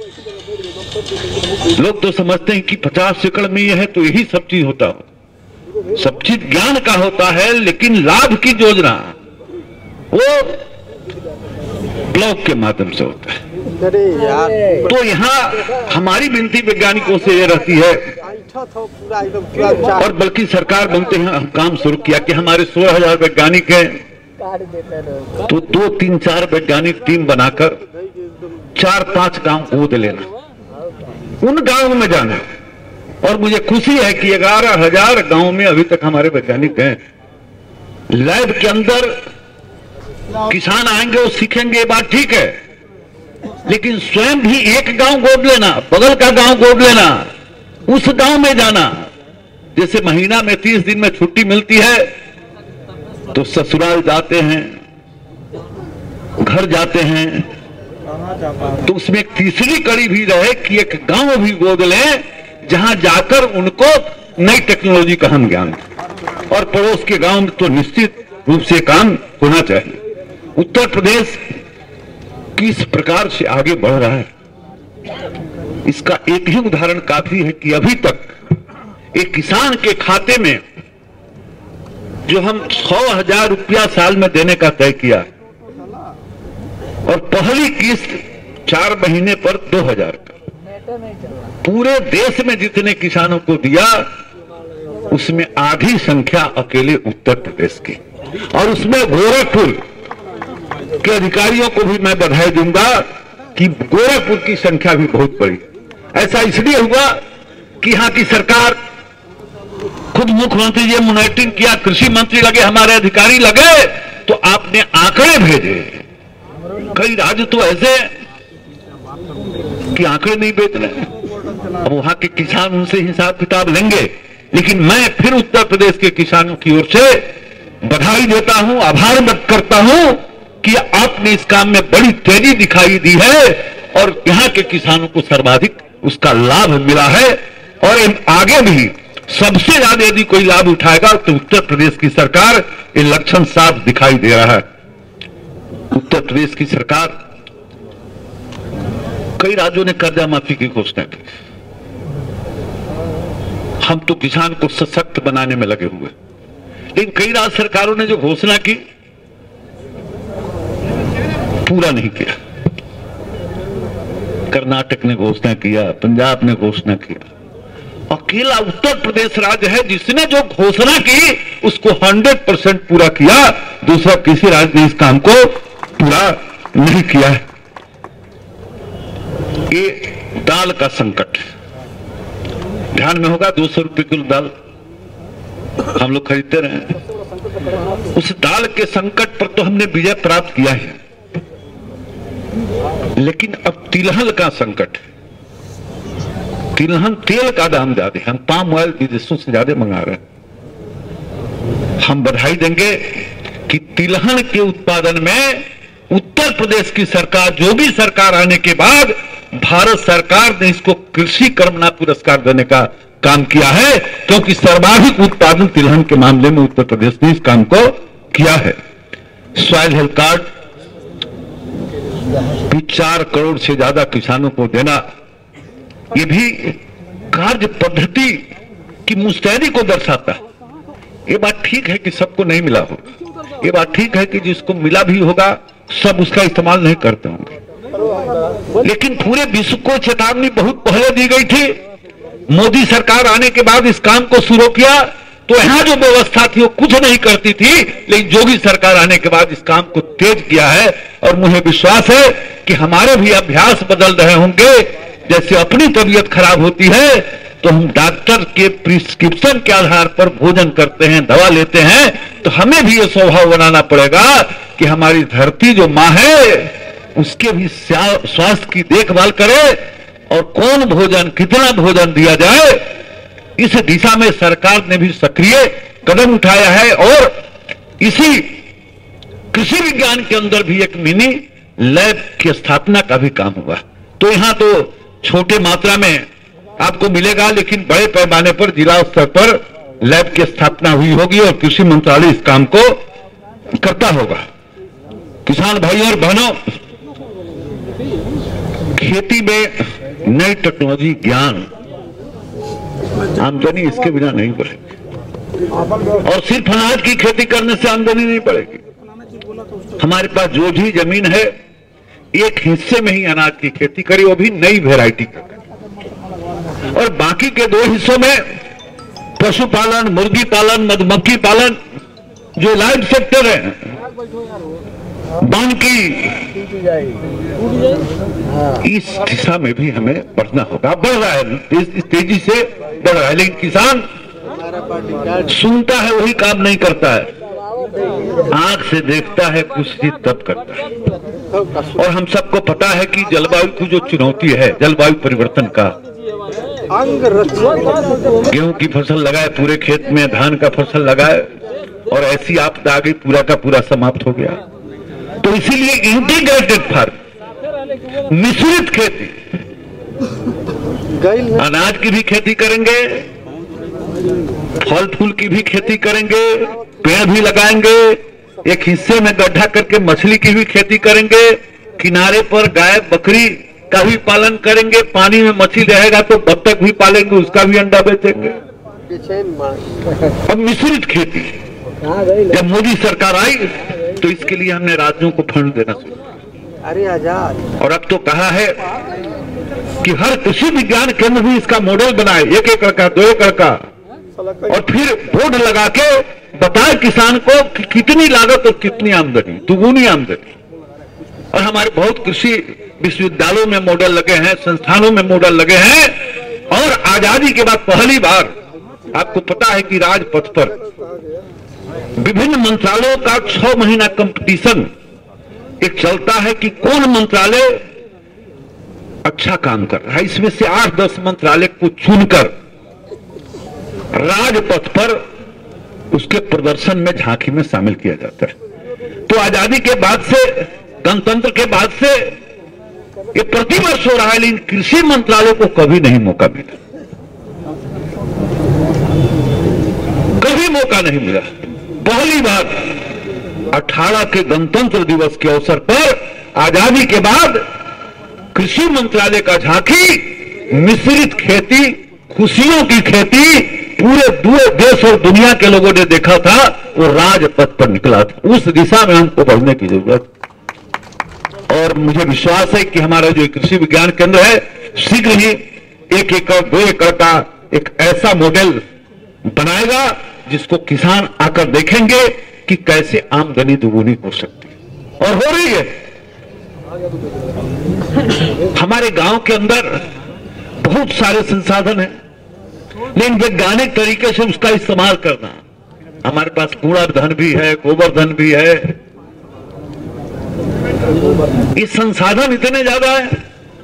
लोग तो समझते हैं कि पचास एकड़ में ये है तो यही सब चीज होता हो। सब चीज ज्ञान का होता है, लेकिन लाभ की योजना वो ब्लॉक के माध्यम से होता है। तो यहाँ हमारी विनती वैज्ञानिकों से ये रहती है, और बल्कि सरकार बनते हैं हम काम शुरू किया कि हमारे सोलह हजार वैज्ञानिक हैं, तो दो तीन चार वैज्ञानिक टीम बनाकर चार पांच गांव गोद लेना, उन गांवों में जाना। और मुझे खुशी है कि ग्यारह हजार गांव में अभी तक हमारे वैज्ञानिक हैं। लैब के अंदर किसान आएंगे, वो सीखेंगे, ये बात ठीक है, लेकिन स्वयं भी एक गांव गोद लेना, बगल का गांव गोद लेना, उस गांव में जाना। जैसे महीना में तीस दिन में छुट्टी मिलती है तो ससुराल जाते हैं, घर जाते हैं, तो उसमें एक तीसरी कड़ी भी रहे कि एक गांव भी गोद लें जहां जाकर उनको नई टेक्नोलॉजी का हम ज्ञान दें। और पड़ोस के गांव में तो निश्चित रूप से काम होना चाहिए। उत्तर प्रदेश किस प्रकार से आगे बढ़ रहा है, इसका एक ही उदाहरण काफी है कि अभी तक एक किसान के खाते में जो हम सौ हजार रुपया साल में देने का तय किया और पहली किस्त चार महीने पर दो हजार का, पूरे देश में जितने किसानों को दिया उसमें आधी संख्या अकेले उत्तर प्रदेश की। और उसमें गोरखपुर के अधिकारियों को भी मैं बधाई दूंगा कि गोरखपुर की संख्या भी बहुत बड़ी। ऐसा इसलिए हुआ कि यहाँ की सरकार, खुद मुख्यमंत्री जी मॉनिटरिंग किया, कृषि मंत्री लगे, हमारे अधिकारी लगे, तो आपने आंकड़े भेजे। कई राज्य तो ऐसे कि आंकड़े नहीं बेच रहे, अब वहां के किसान उनसे हिसाब किताब लेंगे। लेकिन मैं फिर उत्तर प्रदेश के किसानों की ओर से बधाई देता हूं, आभार व्यक्त करता हूं कि आपने इस काम में बड़ी तेजी दिखाई दी है और यहाँ के किसानों को सर्वाधिक उसका लाभ मिला है। और आगे भी सबसे ज्यादा यदि कोई लाभ उठाएगा तो उत्तर प्रदेश की सरकार, ये लक्षण साफ दिखाई दे रहा है। उत्तर प्रदेश की सरकार, कई राज्यों ने कर्जा माफी की घोषणा की। हम तो किसान को सशक्त बनाने में लगे हुए, लेकिन कई राज्य सरकारों ने जो घोषणा की पूरा नहीं किया। कर्नाटक ने घोषणा किया, पंजाब ने घोषणा किया, अकेला उत्तर प्रदेश राज्य है जिसने जो घोषणा की उसको सौ परसेंट पूरा किया। दूसरा किसी राज्य ने इस काम को पूरा नहीं किया है। ये दाल का संकट, ध्यान में होगा, दो सौ रुपए किलो दाल हम लोग खरीदते रहे। उस दाल के संकट पर तो हमने विजय प्राप्त किया है, लेकिन अब तिलहन का संकट है। तिलहन तेल का दाम ज्यादा, हम पाम ऑयल विदेशों से ज्यादा मंगा रहे हैं। हम बधाई देंगे कि तिलहन के उत्पादन में उत्तर प्रदेश की सरकार, योगी सरकार आने के बाद भारत सरकार ने इसको कृषि कर्मणा पुरस्कार देने का काम किया है, क्योंकि सर्वाधिक उत्पादन तिलहन के मामले में उत्तर प्रदेश ने इस काम को किया है। सॉइल हेल्थ कार्ड भी चार करोड़ से ज्यादा किसानों को देना, ये भी कार्य पद्धति की मुस्तैदी को दर्शाता है। ये बात ठीक है कि सबको नहीं मिला होगा, ये बात ठीक है कि जिसको मिला भी होगा सब उसका इस्तेमाल नहीं करते होंगे, लेकिन पूरे विश्व को चेतावनी बहुत पहले दी गई थी। मोदी सरकार आने के बाद इस काम को शुरू किया तो यहां जो व्यवस्था थी वो कुछ नहीं करती थी, लेकिन योगी सरकार आने के बाद इस काम को तेज किया है। और मुझे विश्वास है कि हमारे भी अभ्यास बदल रहे होंगे। जैसे अपनी तबीयत खराब होती है तो हम डॉक्टर के प्रिस्क्रिप्शन के आधार पर भोजन करते हैं, दवा लेते हैं, तो हमें भी ये स्वभाव बनाना पड़ेगा कि हमारी धरती जो माँ है उसके भी स्वास्थ्य की देखभाल करे और कौन भोजन, कितना भोजन दिया जाए, इस दिशा में सरकार ने भी सक्रिय कदम उठाया है। और इसी कृषि विज्ञान के अंदर भी एक मिनी लैब की स्थापना का भी काम हुआ। तो यहां तो छोटे मात्रा में आपको मिलेगा, लेकिन बड़े पैमाने पर जिला स्तर पर लैब की स्थापना हुई होगी और कृषि मंत्रालय इस काम को करता होगा। किसान भाइयों और बहनों, खेती में नई टेक्नोलॉजी, ज्ञान, आमदनी इसके बिना नहीं बढ़ेगी। और सिर्फ अनाज की खेती करने से आमदनी नहीं बढ़ेगी। हमारे पास जो भी जमीन है एक हिस्से में ही अनाज की खेती करी, वो भी नई वैरायटी का, और बाकी के दो हिस्सों में पशुपालन, मुर्गी पालन, मधुमक्खी पालन जो लाइव सेक्टर है, बाकी इस दिशा में भी हमें बढ़ना होगा। बढ़ रहा है, इस तेजी से बढ़ रहा है, लेकिन किसान सुनता है वही काम नहीं करता है, आंख से देखता है कुछ चीज तब करता है। और हम सबको पता है कि जलवायु की जो चुनौती है, जलवायु परिवर्तन का, गेहूं की फसल लगाए पूरे खेत में, धान का फसल लगाए और ऐसी आपदा आ गई, पूरा का पूरा समाप्त हो गया। तो इसीलिए इंटीग्रेटेड फार्म, मिश्रित खेती, अनाज की भी खेती करेंगे, फल फूल की भी खेती करेंगे, पेड़ भी लगाएंगे, एक हिस्से में गड्ढा करके मछली की भी खेती करेंगे, किनारे पर गाय बकरी का भी पालन करेंगे, पानी में मछली रहेगा तो बत्तख भी पालेंगे, उसका भी अंडा बेचेंगे। अब मिश्रित खेती, जब मोदी सरकार आई तो इसके लिए हमने राज्यों को फंड देना शुरू किया। अरे आजाद। और अब तो कहा है कि हर कृषि विज्ञान केंद्र भी इसका मॉडल बनाए, एक एकड़ का, दो एकड़ का, और फिर बोर्ड लगा के बताए किसान को कि कितनी लागत और कितनी आमदनी, दुगुनी आमदनी। और हमारे बहुत कृषि विश्वविद्यालयों में मॉडल लगे हैं, संस्थानों में मॉडल लगे हैं। और आजादी के बाद पहली बार आपको पता है कि राजपथ पर विभिन्न मंत्रालयों का छह महीना कंपटीशन एक चलता है कि कौन मंत्रालय अच्छा काम कर रहा है। इसमें से आठ दस मंत्रालय को चुनकर राजपथ पर उसके प्रदर्शन में, झांकी में शामिल किया जाता है। तो आजादी के बाद से, गणतंत्र के बाद से ये प्रतिवर्ष हो रहा है, लेकिन कृषि मंत्रालय को कभी नहीं मौका मिला। कभी मौका नहीं मिला। पहली बार अठारह के गणतंत्र दिवस के अवसर पर आजादी के बाद कृषि मंत्रालय का झांकी मिश्रित खेती, खुशियों की खेती पूरे दूर देश और दुनिया के लोगों ने देखा था, वो राजपथ पर निकला था। उस दिशा में हमको बढ़ने की जरूरत, और मुझे विश्वास है कि हमारा जो कृषि विज्ञान केंद्र है शीघ्र ही एक एकड़ दो एकड़ का एक ऐसा मॉडल बनाएगा जिसको किसान आकर देखेंगे कि कैसे आमदनी दुगुनी हो सकती है, और हो रही है। हमारे गांव के अंदर बहुत सारे संसाधन हैं, लेकिन वैज्ञानिक तरीके से उसका इस्तेमाल करना। हमारे पास कूड़ा धन भी है, गोबर धन भी है, ये संसाधन इतने ज्यादा है।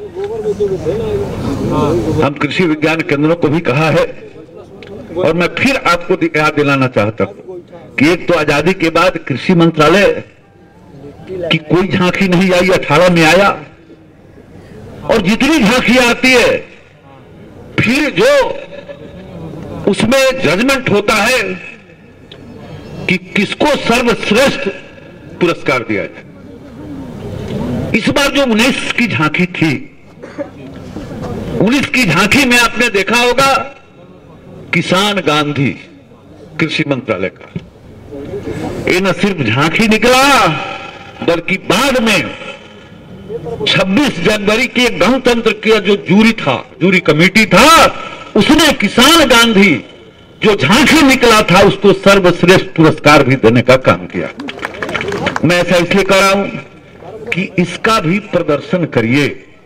हम कृषि विज्ञान केंद्रों को भी कहा है, और मैं फिर आपको याद दिलाना चाहता हूं कि एक तो आजादी के बाद कृषि मंत्रालय की कोई झांकी नहीं आई, अठारह में आया, और जितनी झांकी आती है फिर जो उसमें जजमेंट होता है कि किसको सर्वश्रेष्ठ पुरस्कार दिया जाए। इस बार जो उन्नीस की झांकी थी, उन्नीस की झांकी में आपने देखा होगा किसान गांधी कृषि मंत्रालय का, ये न सिर्फ झांकी निकला बल्कि बाद में छब्बीस जनवरी के गणतंत्र का जो जूरी था, जूरी कमेटी था, उसने किसान गांधी जो झांकी निकला था उसको सर्वश्रेष्ठ पुरस्कार भी देने का काम किया। मैं ऐसा इसलिए कर रहा हूं कि इसका भी प्रदर्शन करिए।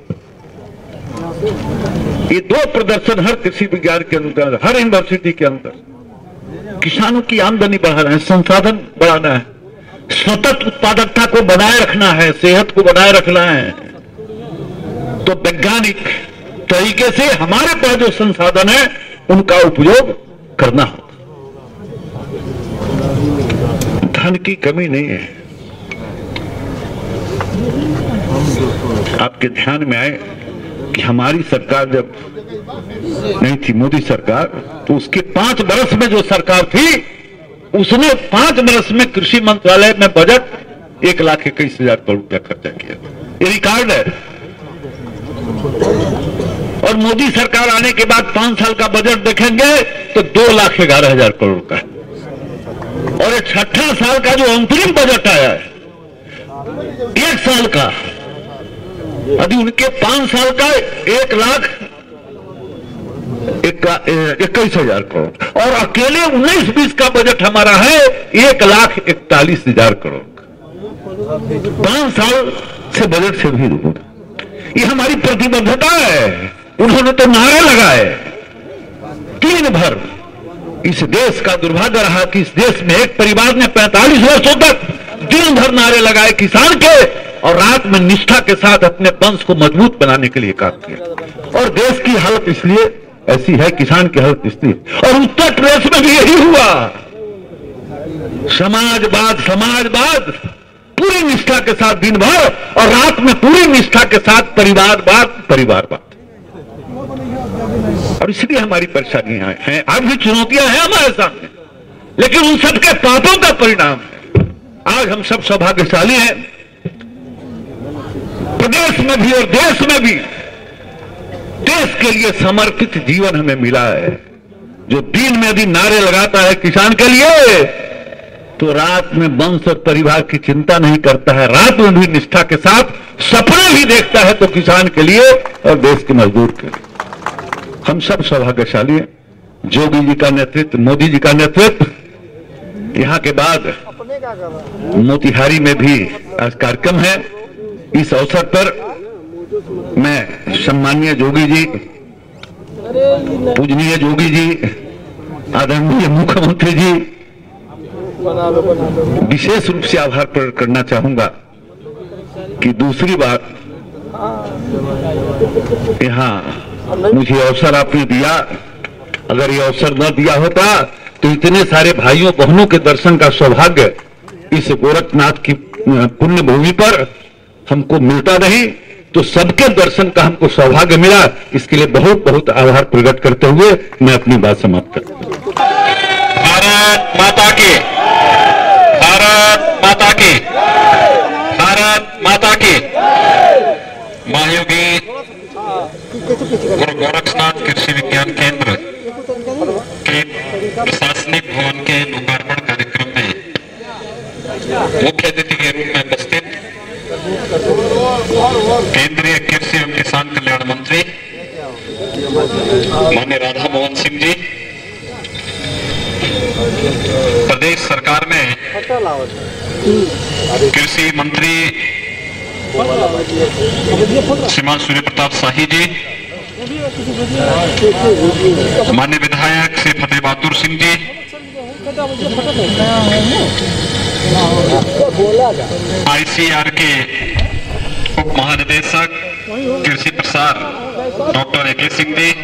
ये दो प्रदर्शन हर कृषि विज्ञान के अंदर, हर यूनिवर्सिटी के अंदर किसानों की आमदनी बढ़ाना है, संसाधन बढ़ाना है, सतत उत्पादकता को बनाए रखना है, सेहत को बनाए रखना है। तो वैज्ञानिक तरीके से हमारे पास जो संसाधन है उनका उपयोग करना होगा। धन की कमी नहीं है। आपके ध्यान में आए कि हमारी सरकार जब नहीं थी, मोदी सरकार, तो उसके पांच बरस में जो सरकार थी उसने पांच बरस में कृषि मंत्रालय में बजट एक लाख इक्कीस हजार करोड़ रुपया खर्चा किया। ये रिकॉर्ड है। और मोदी सरकार आने के बाद पांच साल का बजट देखेंगे तो दो लाख ग्यारह हजार करोड़ का है। और छठा साल का जो अंतरिम बजट आया है एक साल का, अभी उनके पांच साल का एक लाख इक्कीस हजार करोड़, और अकेले उन्नीस बीस का बजट हमारा है एक लाख इकतालीस हजार करोड़। पांच साल से बजट से भी दूर। ये हमारी प्रतिबद्धता है। उन्होंने तो नारे लगाए दिन भर। इस देश का दुर्भाग्य रहा कि इस देश में एक परिवार ने पैंतालीस वर्षों तक दिन भर नारे लगाए किसान के, और रात में निष्ठा के साथ अपने वंश को मजबूत बनाने के लिए काम किया। और देश की हालत इसलिए ऐसी है, किसान की हालत इसलिए, और उत्तर प्रदेश में भी यही हुआ। समाजवाद समाजवाद पूरी निष्ठा के साथ दिन भर, और रात में पूरी निष्ठा के साथ परिवारवाद परिवारवाद। और इसलिए हमारी परेशानियां हैं, आज भी चुनौतियां हैं हमारे सामने, लेकिन उन सबके पापों का परिणाम है। आज हम सब सौभाग्यशाली हैं, प्रदेश में भी और देश में भी देश के लिए समर्पित जीवन हमें मिला है। जो दिन में भी नारे लगाता है किसान के लिए, तो रात में वंश और परिवार की चिंता नहीं करता है, रात में भी निष्ठा के साथ सपने भी देखता है, तो किसान के लिए और देश के मजदूर के लिए। हम सब सौभाग्यशाली हैं। जोगी जी का नेतृत्व, मोदी जी का नेतृत्व, यहाँ के बाद मोतिहारी में भी आज कार्यक्रम है। इस अवसर पर मैं सम्माननीय जोगी जी, पूजनीय जोगी जी, आदरणीय मुख्यमंत्री जी, विशेष रूप से आभार प्रकट करना चाहूंगा कि दूसरी बार यहाँ मुझे अवसर आपने दिया। अगर ये अवसर न दिया होता तो इतने सारे भाइयों बहनों के दर्शन का सौभाग्य इस गोरखनाथ की पुण्य भूमि पर हमको मिलता नहीं। तो सबके दर्शन का हमको सौभाग्य मिला, इसके लिए बहुत बहुत आभार प्रकट करते हुए मैं अपनी बात समाप्त करता हूं।
माता की, भारत माता की, भारत माता की। महायोगी गुरु गोरक्षनाथ कृषि विज्ञान केंद्र के प्रशासनिक भवन के लोकार्पण कार्यक्रम में मुख्य अतिथि के रूप में उपस्थित केंद्रीय कृषि एवं किसान कल्याण मंत्री माननीय राधा मोहन सिंह जी, प्रदेश सरकार में कृषि मंत्री श्रीमान सूर्य प्रताप शाही जी, माननीय विधायक श्री फतेह बहादुर सिंह जी, आईसीआर के उप महानिदेशक कृषि प्रसार डॉक्टर ए के सिंह जी,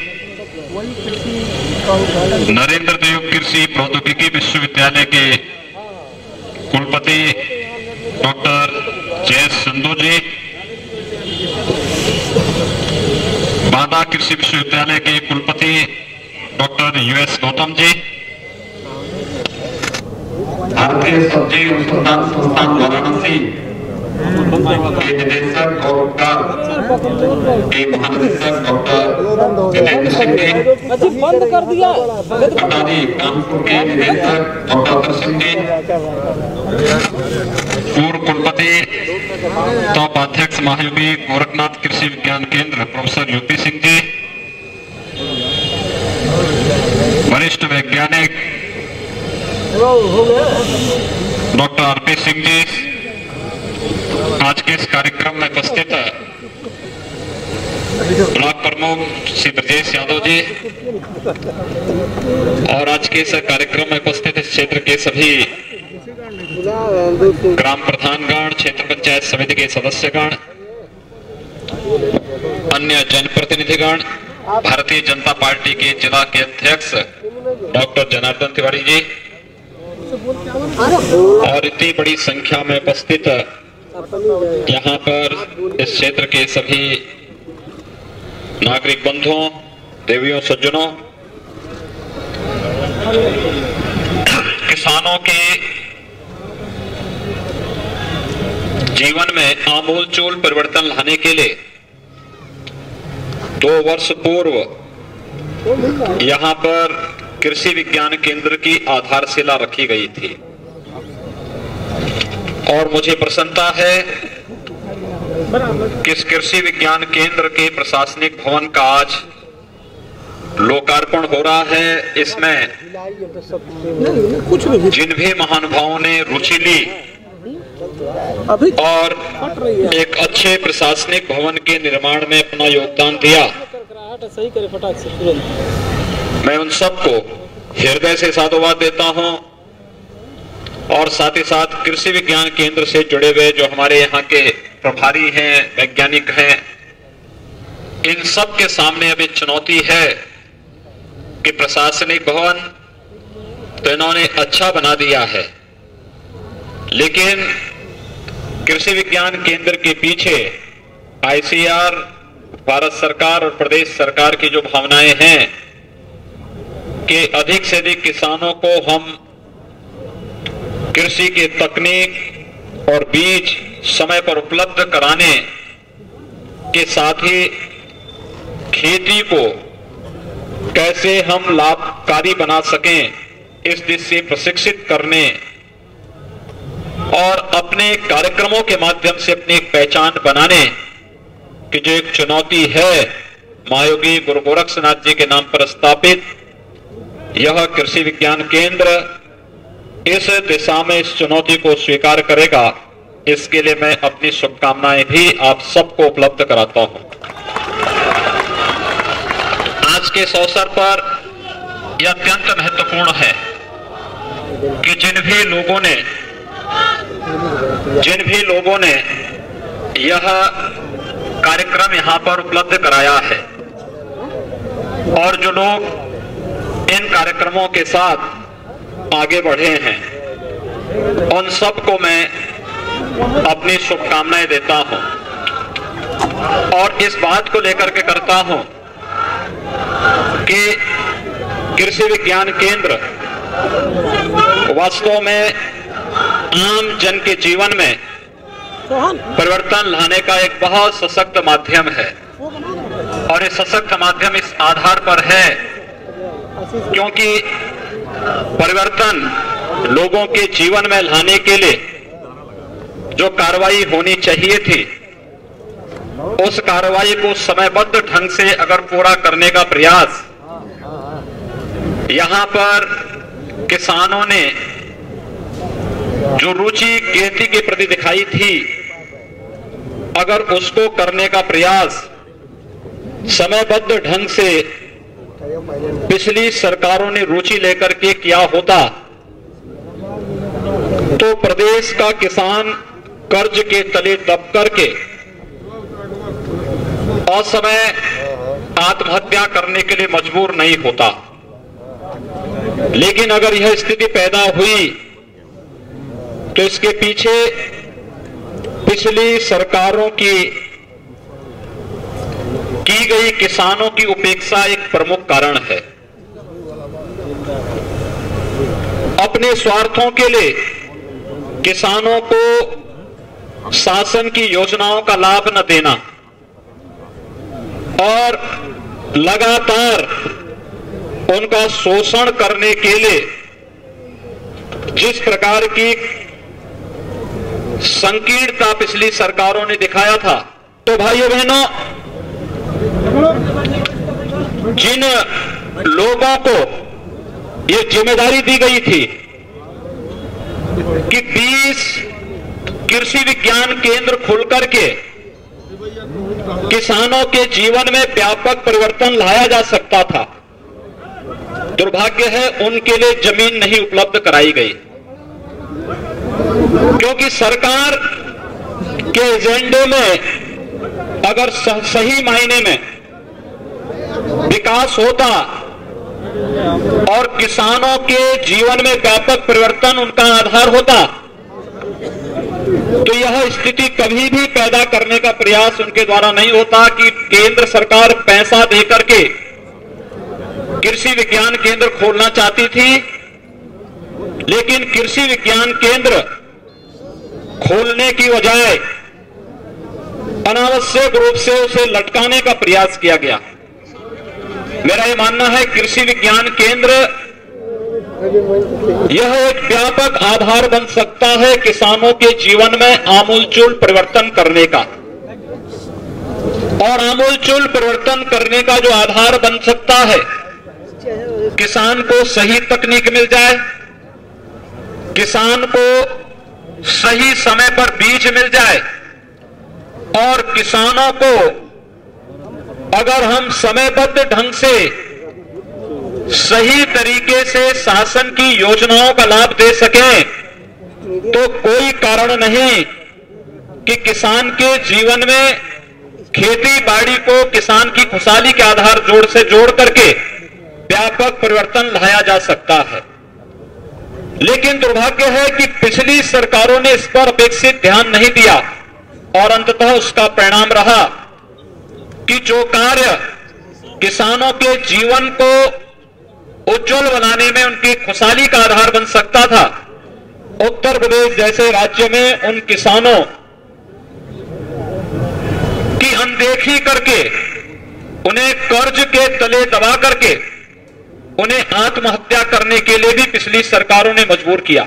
नरेंद्र देव कृषि प्रौद्योगिकी विश्वविद्यालय के कुलपति डॉक्टर जयेश सिंधु जी, बांदा कृषि विश्वविद्यालय के कुलपति डॉक्टर यूएस गौतम जी, भारतीय सब्जी अनुसंधान संस्थान वाराणसी के निदेशक और उपकार के महानिदेशक डॉक्टर जितेंद्र सिंह जी,
बंद कर दिया
पटारी कानपुर के निदेशक डॉक्टर दर्शन जी, पूर्व कुलपति तो उपाध्यक्ष महायोगी गोरखनाथ कृषि विज्ञान केंद्र प्रोफेसर युति सिंह जी, वरिष्ठ वैज्ञानिक डॉक्टर आरपी सिंह जी, आज के इस कार्यक्रम में उपस्थित ब्लॉक प्रमुख श्री ब्रजेश यादव जी और आज के इस कार्यक्रम में उपस्थित इस क्षेत्र के सभी ग्राम प्रधानगण, क्षेत्र पंचायत समिति के सदस्यगण, अन्य जनप्रतिनिधिगण, भारतीय जनता पार्टी के जिला के अध्यक्ष डॉक्टर जनार्दन तिवारी जी और इतनी बड़ी संख्या में उपस्थित यहाँ पर इस क्षेत्र के सभी नागरिक बंधुओं, देवियों, सज्जनों, किसानों के जीवन में आमूलचूल परिवर्तन लाने के लिए दो वर्ष पूर्व यहाँ पर कृषि विज्ञान केंद्र की आधारशिला रखी गई थी और मुझे प्रसन्नता है कि इस कृषि विज्ञान केंद्र के प्रशासनिक भवन का आज लोकार्पण हो रहा है। इसमें जिन भी महानुभावों ने रुचि ली और एक अच्छे प्रशासनिक भवन के निर्माण में अपना योगदान दिया, मैं उन सबको हृदय से साधुवाद देता हूं और साथ ही साथ कृषि विज्ञान केंद्र से जुड़े हुए जो हमारे यहाँ के प्रभारी हैं, वैज्ञानिक हैं, इन सब के सामने अभी चुनौती है कि प्रशासनिक भवन तो इन्होंने अच्छा बना दिया है, लेकिन कृषि विज्ञान केंद्र के पीछे आईसीआर, भारत सरकार और प्रदेश सरकार की जो भावनाएं हैं कि अधिक से अधिक किसानों को हम कृषि के तकनीक और बीज समय पर उपलब्ध कराने के साथ ही खेती को कैसे हम लाभकारी बना सकें, इस दिशा से प्रशिक्षित करने और अपने कार्यक्रमों के माध्यम से अपनी एक पहचान बनाने की जो एक चुनौती है, महायोगी गुरु गोरक्षनाथ जी के नाम पर स्थापित यह कृषि विज्ञान केंद्र इस दिशा में इस चुनौती को स्वीकार करेगा। इसके लिए मैं अपनी शुभकामनाएं भी आप सबको उपलब्ध कराता हूं। आज के इस अवसर पर यह अत्यंत महत्वपूर्ण है कि जिन भी लोगों ने जिन भी लोगों ने यह कार्यक्रम यहां पर उपलब्ध कराया है और जो लोग इन कार्यक्रमों के साथ आगे बढ़े हैं, उन सबको मैं अपनी शुभकामनाएं देता हूं और इस बात को लेकर के करता हूं कि कृषि विज्ञान केंद्र वास्तव में आम जन के जीवन में परिवर्तन लाने का एक बहुत सशक्त माध्यम है, और ये सशक्त माध्यम इस आधार पर है क्योंकि परिवर्तन लोगों के जीवन में लाने के लिए जो कार्रवाई होनी चाहिए थी, उस कार्रवाई को समयबद्ध ढंग से अगर पूरा करने का प्रयास यहां पर किसानों ने जो रुचि खेती के प्रति दिखाई थी, अगर उसको करने का प्रयास समयबद्ध ढंग से पिछली सरकारों ने रुचि लेकर के किया होता तो प्रदेश का किसान कर्ज के तले दब करके असमय आत्महत्या करने के लिए मजबूर नहीं होता। लेकिन अगर यह स्थिति पैदा हुई तो इसके पीछे पिछली सरकारों की की गई किसानों की उपेक्षा एक प्रमुख कारण है। अपने स्वार्थों के लिए किसानों को शासन की योजनाओं का लाभ न देना और लगातार उनका शोषण करने के लिए जिस प्रकार की संकीर्णता पिछली सरकारों ने दिखाया था, तो भाइयों बहनों, जिन लोगों को ये जिम्मेदारी दी गई थी कि बीस कृषि विज्ञान केंद्र खुल करके किसानों के जीवन में व्यापक परिवर्तन लाया जा सकता था, दुर्भाग्य है उनके लिए जमीन नहीं उपलब्ध कराई गई, क्योंकि सरकार के एजेंडे में अगर सही मायने में विकास होता और किसानों के जीवन में व्यापक परिवर्तन उनका आधार होता तो यह स्थिति कभी भी पैदा करने का प्रयास उनके द्वारा नहीं होता कि केंद्र सरकार पैसा देकर के कृषि विज्ञान केंद्र खोलना चाहती थी, लेकिन कृषि विज्ञान केंद्र खोलने की बजाय अनावश्यक रूप से उसे लटकाने का प्रयास किया गया। मेरा यह मानना है कृषि विज्ञान केंद्र यह एक व्यापक आधार बन सकता है किसानों के जीवन में आमूलचूल परिवर्तन करने का, और आमूलचूल परिवर्तन करने का जो आधार बन सकता है, किसान को सही तकनीक मिल जाए, किसान को सही समय पर बीज मिल जाए, और किसानों को अगर हम समयबद्ध ढंग से सही तरीके से शासन की योजनाओं का लाभ दे सकें तो कोई कारण नहीं कि किसान के जीवन में खेती बाड़ी को किसान की खुशहाली के आधार जोड़ से जोड़ करके व्यापक परिवर्तन लाया जा सकता है। लेकिन दुर्भाग्य है कि पिछली सरकारों ने इस पर अपेक्षित ध्यान नहीं दिया और अंततः उसका परिणाम रहा कि जो कार्य किसानों के जीवन को उज्जवल बनाने में उनकी खुशहाली का आधार बन सकता था, उत्तर प्रदेश जैसे राज्य में उन किसानों की अनदेखी करके, उन्हें कर्ज के तले दबा करके उन्हें आत्महत्या करने के लिए भी पिछली सरकारों ने मजबूर किया।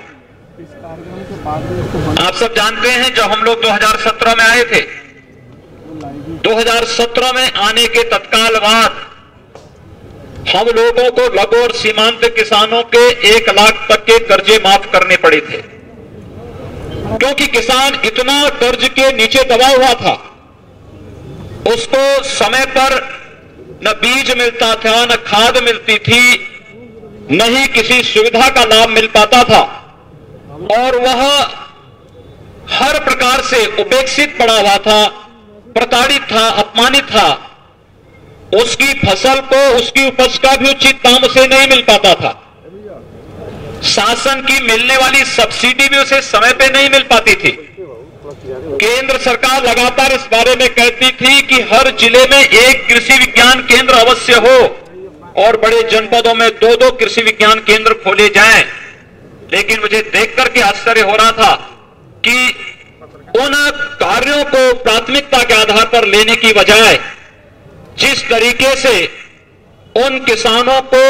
आप सब जानते हैं जब हम लोग दो हज़ार सत्रह में आए थे, दो हज़ार सत्रह में आने के तत्काल बाद हम लोगों को लघु और सीमांत किसानों के एक लाख तक के कर्जे माफ करने पड़े थे, क्योंकि किसान इतना कर्ज के नीचे दबा हुआ था, उसको समय पर न बीज मिलता था, न खाद मिलती थी, न ही किसी सुविधा का लाभ मिल पाता था, और वह हर प्रकार से उपेक्षित पड़ा हुआ था, प्रताड़ित था, अपमानित था। उसकी फसल को, उसकी उपज का भी उचित दाम उसे नहीं मिल पाता था। शासन की मिलने वाली सब्सिडी भी उसे समय पे नहीं मिल पाती थी। केंद्र सरकार लगातार इस बारे में कहती थी कि हर जिले में एक कृषि विज्ञान केंद्र अवश्य हो, और बड़े जनपदों में दो दो कृषि विज्ञान केंद्र खोले जाएं, लेकिन मुझे देख करके आश्चर्य हो रहा था कि उन कार्यों को प्राथमिकता के आधार पर लेने की बजाय जिस तरीके से उन किसानों को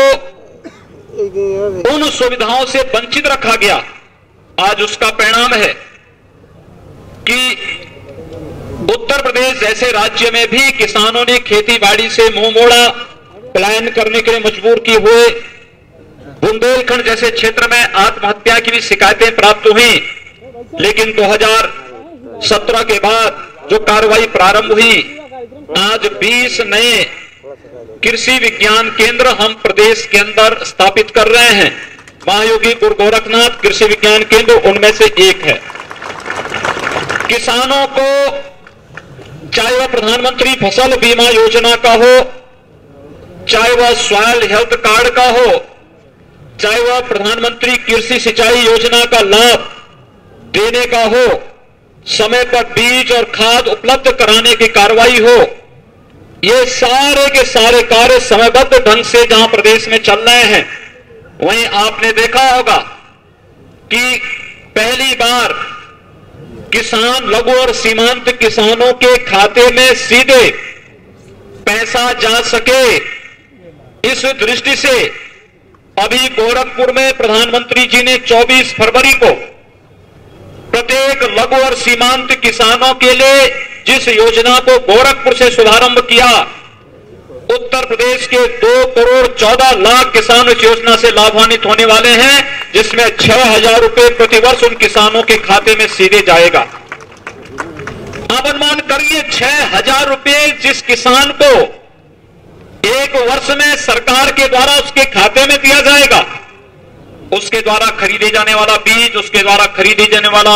उन सुविधाओं से वंचित रखा गया, आज उसका परिणाम है कि उत्तर प्रदेश जैसे राज्य में भी किसानों ने खेती बाड़ी से मुंह मोड़ा, पलायन करने के लिए मजबूर किए हुए। बुंदेलखंड जैसे क्षेत्र में आत्महत्या की भी शिकायतें प्राप्त हुई, लेकिन दो हज़ार सत्रह के बाद जो कार्रवाई प्रारंभ हुई, आज बीस नए कृषि विज्ञान केंद्र हम प्रदेश के अंदर स्थापित कर रहे हैं। महायोगी गुरु गोरखनाथ कृषि विज्ञान केंद्र उनमें से एक है। किसानों को चाहे वह प्रधानमंत्री फसल बीमा योजना का हो, चाहे वह सॉइल हेल्थ कार्ड का हो, चाहे वह प्रधानमंत्री कृषि सिंचाई योजना का लाभ देने का हो, समय पर बीज और खाद उपलब्ध कराने की कार्रवाई हो, ये सारे के सारे कार्य समयबद्ध ढंग से जहां प्रदेश में चल रहे हैं, वहीं आपने देखा होगा कि पहली बार किसान, लघु और सीमांत किसानों के खाते में सीधे पैसा जा सके, इस दृष्टि से अभी गोरखपुर में प्रधानमंत्री जी ने चौबीस फरवरी को प्रत्येक लघु और सीमांत किसानों के लिए जिस योजना को गोरखपुर से शुभारंभ किया, उत्तर प्रदेश के दो करोड़ चौदह लाख किसान इस योजना से लाभान्वित होने वाले हैं, जिसमें छह हजार रुपए प्रतिवर्ष उन किसानों के खाते में सीधे जाएगा। आप अनुमान करिए, छह हजार रुपए जिस किसान को एक वर्ष में सरकार के द्वारा उसके खाते में दिया जाएगा, उसके द्वारा खरीदे जाने वाला बीज, उसके द्वारा खरीदे जाने वाला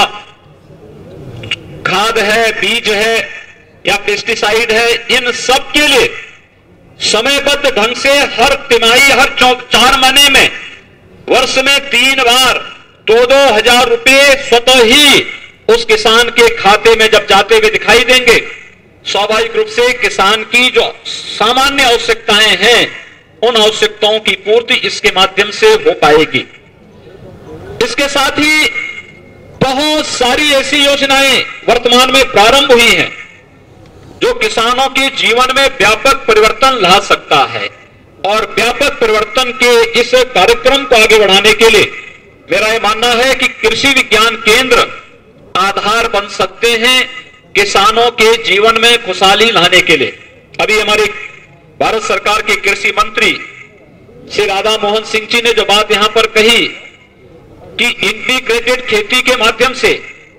खाद है, बीज है या पेस्टिसाइड है, इन सब के लिए समयबद्ध ढंग से हर तिमाही, हर चार महीने में, वर्ष में तीन बार दो दो हजार रुपए स्वतः ही उस किसान के खाते में जब जाते हुए दिखाई देंगे, स्वाभाविक रूप से किसान की जो सामान्य आवश्यकताएं हैं, उन आवश्यकताओं की पूर्ति इसके माध्यम से हो पाएगी। इसके साथ ही बहुत सारी ऐसी योजनाएं वर्तमान में प्रारंभ हुई हैं जो किसानों के जीवन में व्यापक परिवर्तन ला सकता है, और व्यापक परिवर्तन के इस कार्यक्रम को आगे बढ़ाने के लिए मेरा यह मानना है कि कृषि विज्ञान केंद्र आधार बन सकते हैं किसानों के जीवन में खुशहाली लाने के लिए। अभी हमारे भारत सरकार के कृषि मंत्री श्री राधा मोहन सिंह जी ने जो बात यहां पर कही कि इंटीग्रेटेड खेती के माध्यम से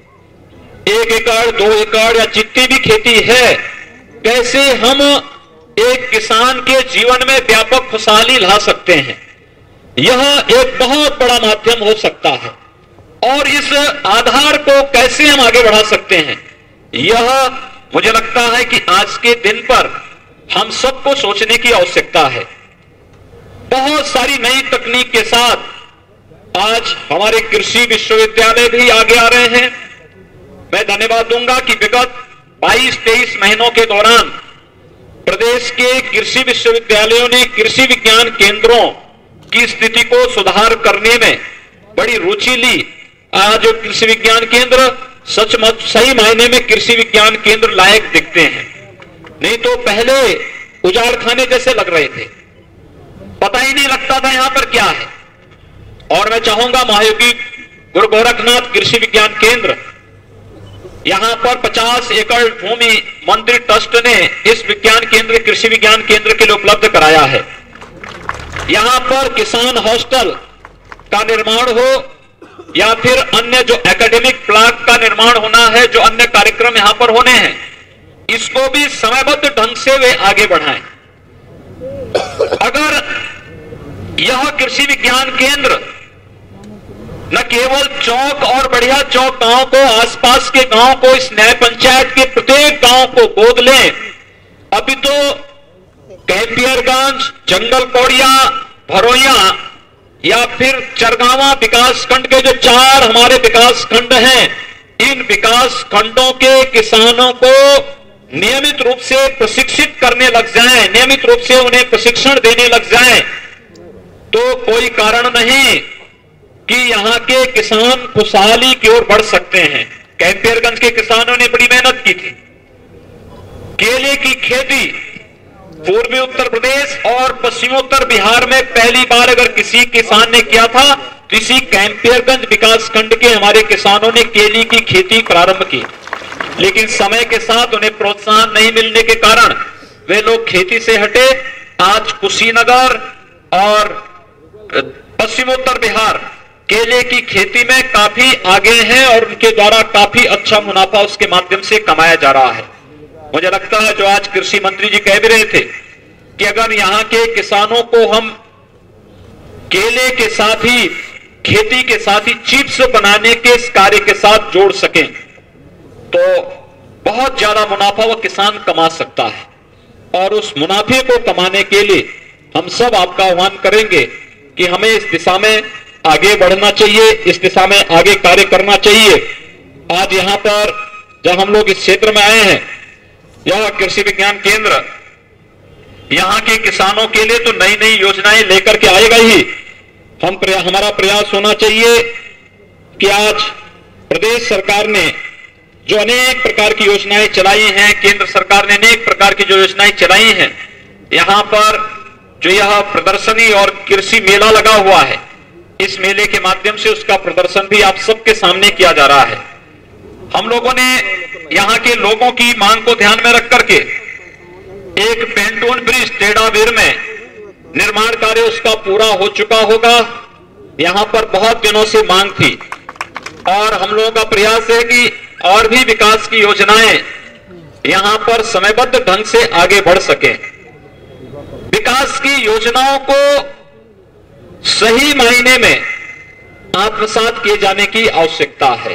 एक एकड़, दो एकड़ या जितनी भी खेती है, कैसे हम एक किसान के जीवन में व्यापक खुशहाली ला सकते हैं, यह एक बहुत बड़ा माध्यम हो सकता है। और इस आधार को कैसे हम आगे बढ़ा सकते हैं, यह मुझे लगता है कि आज के दिन पर हम सबको सोचने की आवश्यकता है। बहुत सारी नई तकनीक के साथ आज हमारे कृषि विश्वविद्यालय भी आगे आ रहे हैं। मैं धन्यवाद दूंगा कि विगत बाईस तेईस महीनों के दौरान प्रदेश के कृषि विश्वविद्यालयों ने कृषि विज्ञान केंद्रों की स्थिति को सुधार करने में बड़ी रुचि ली। आज कृषि विज्ञान केंद्र सच सही मायने में कृषि विज्ञान केंद्र लायक दिखते हैं, नहीं तो पहले उजाड़ खाने जैसे लग रहे थे, पता ही नहीं लगता था यहां पर क्या है। और मैं चाहूंगा महायोगी गुरु गोरखनाथ कृषि विज्ञान केंद्र, यहां पर पचास एकड़ भूमि मंत्री ट्रस्ट ने इस विज्ञान केंद्र, कृषि विज्ञान केंद्र के लिए उपलब्ध कराया है। यहां पर किसान हॉस्टल का निर्माण हो या फिर अन्य जो एकेडमिक ब्लॉक का निर्माण होना है, जो अन्य कार्यक्रम यहां पर होने हैं, इसको भी समयबद्ध ढंग से वे आगे बढ़ाएं। अगर यह कृषि विज्ञान केंद्र न केवल चौक और बढ़िया चौक गांव को, आसपास के गांव को, इस न्याय पंचायत के प्रत्येक गांव को गोद लें, अभी तो कैंपियरगंज, जंगल पौड़िया, भरोइया या फिर चरगावा विकास खंड के जो चार हमारे विकास खंड हैं, इन विकास खंडों के किसानों को नियमित रूप से प्रशिक्षित करने लग जाएं, नियमित रूप से उन्हें प्रशिक्षण देने लग जाएं, तो कोई कारण नहीं कि यहां के किसान खुशहाली की ओर बढ़ सकते हैं। कैंपियरगंज के किसानों ने बड़ी मेहनत की थी। केले की खेती पूर्वी उत्तर प्रदेश और पश्चिमोत्तर बिहार में पहली बार अगर किसी किसान ने किया था तो इसी कैंपियरगंज विकास खंड के हमारे किसानों ने केले की खेती प्रारंभ की। लेकिन समय के साथ उन्हें प्रोत्साहन नहीं मिलने के कारण वे लोग खेती से हटे। आज कुशीनगर और पश्चिमोत्तर बिहार केले की खेती में काफी आगे हैं और उनके द्वारा काफी अच्छा मुनाफा उसके माध्यम से कमाया जा रहा है। मुझे लगता है जो आज कृषि मंत्री जी कह भी रहे थे कि अगर यहां के किसानों को हम केले के साथ ही खेती के साथ ही चिप्स बनाने के इस कार्य के साथ जोड़ सकें तो बहुत ज्यादा मुनाफा वह किसान कमा सकता है। और उस मुनाफे को कमाने के लिए हम सब आपका आह्वान करेंगे कि हमें इस दिशा में आगे बढ़ना चाहिए, इस दिशा में आगे कार्य करना चाहिए। आज यहां पर जब हम लोग इस क्षेत्र में आए हैं, यह कृषि विज्ञान केंद्र यहां के किसानों के लिए तो नई नई योजनाएं लेकर के आएगा ही। हम प्रया, हमारा प्रयास होना चाहिए कि आज प्रदेश सरकार ने जो अनेक प्रकार की योजनाएं चलाई हैं, केंद्र सरकार ने अनेक प्रकार की जो योजनाएं चलाई हैं, यहां पर जो यह प्रदर्शनी और कृषि मेला लगा हुआ है, इस मेले के माध्यम से उसका प्रदर्शन भी आप सबके सामने किया जा रहा है। हम लोगों ने यहां के लोगों की मांग को ध्यान में रख करके एक पेंटून ब्रिज टेढ़ावीर में निर्माण कार्य उसका पूरा हो चुका होगा। यहां पर बहुत दिनों से मांग थी और हम लोगों का प्रयास है कि और भी विकास की योजनाएं यहां पर समयबद्ध ढंग से आगे बढ़ सके। विकास की योजनाओं को सही मायने में आत्मसात किए जाने की आवश्यकता है।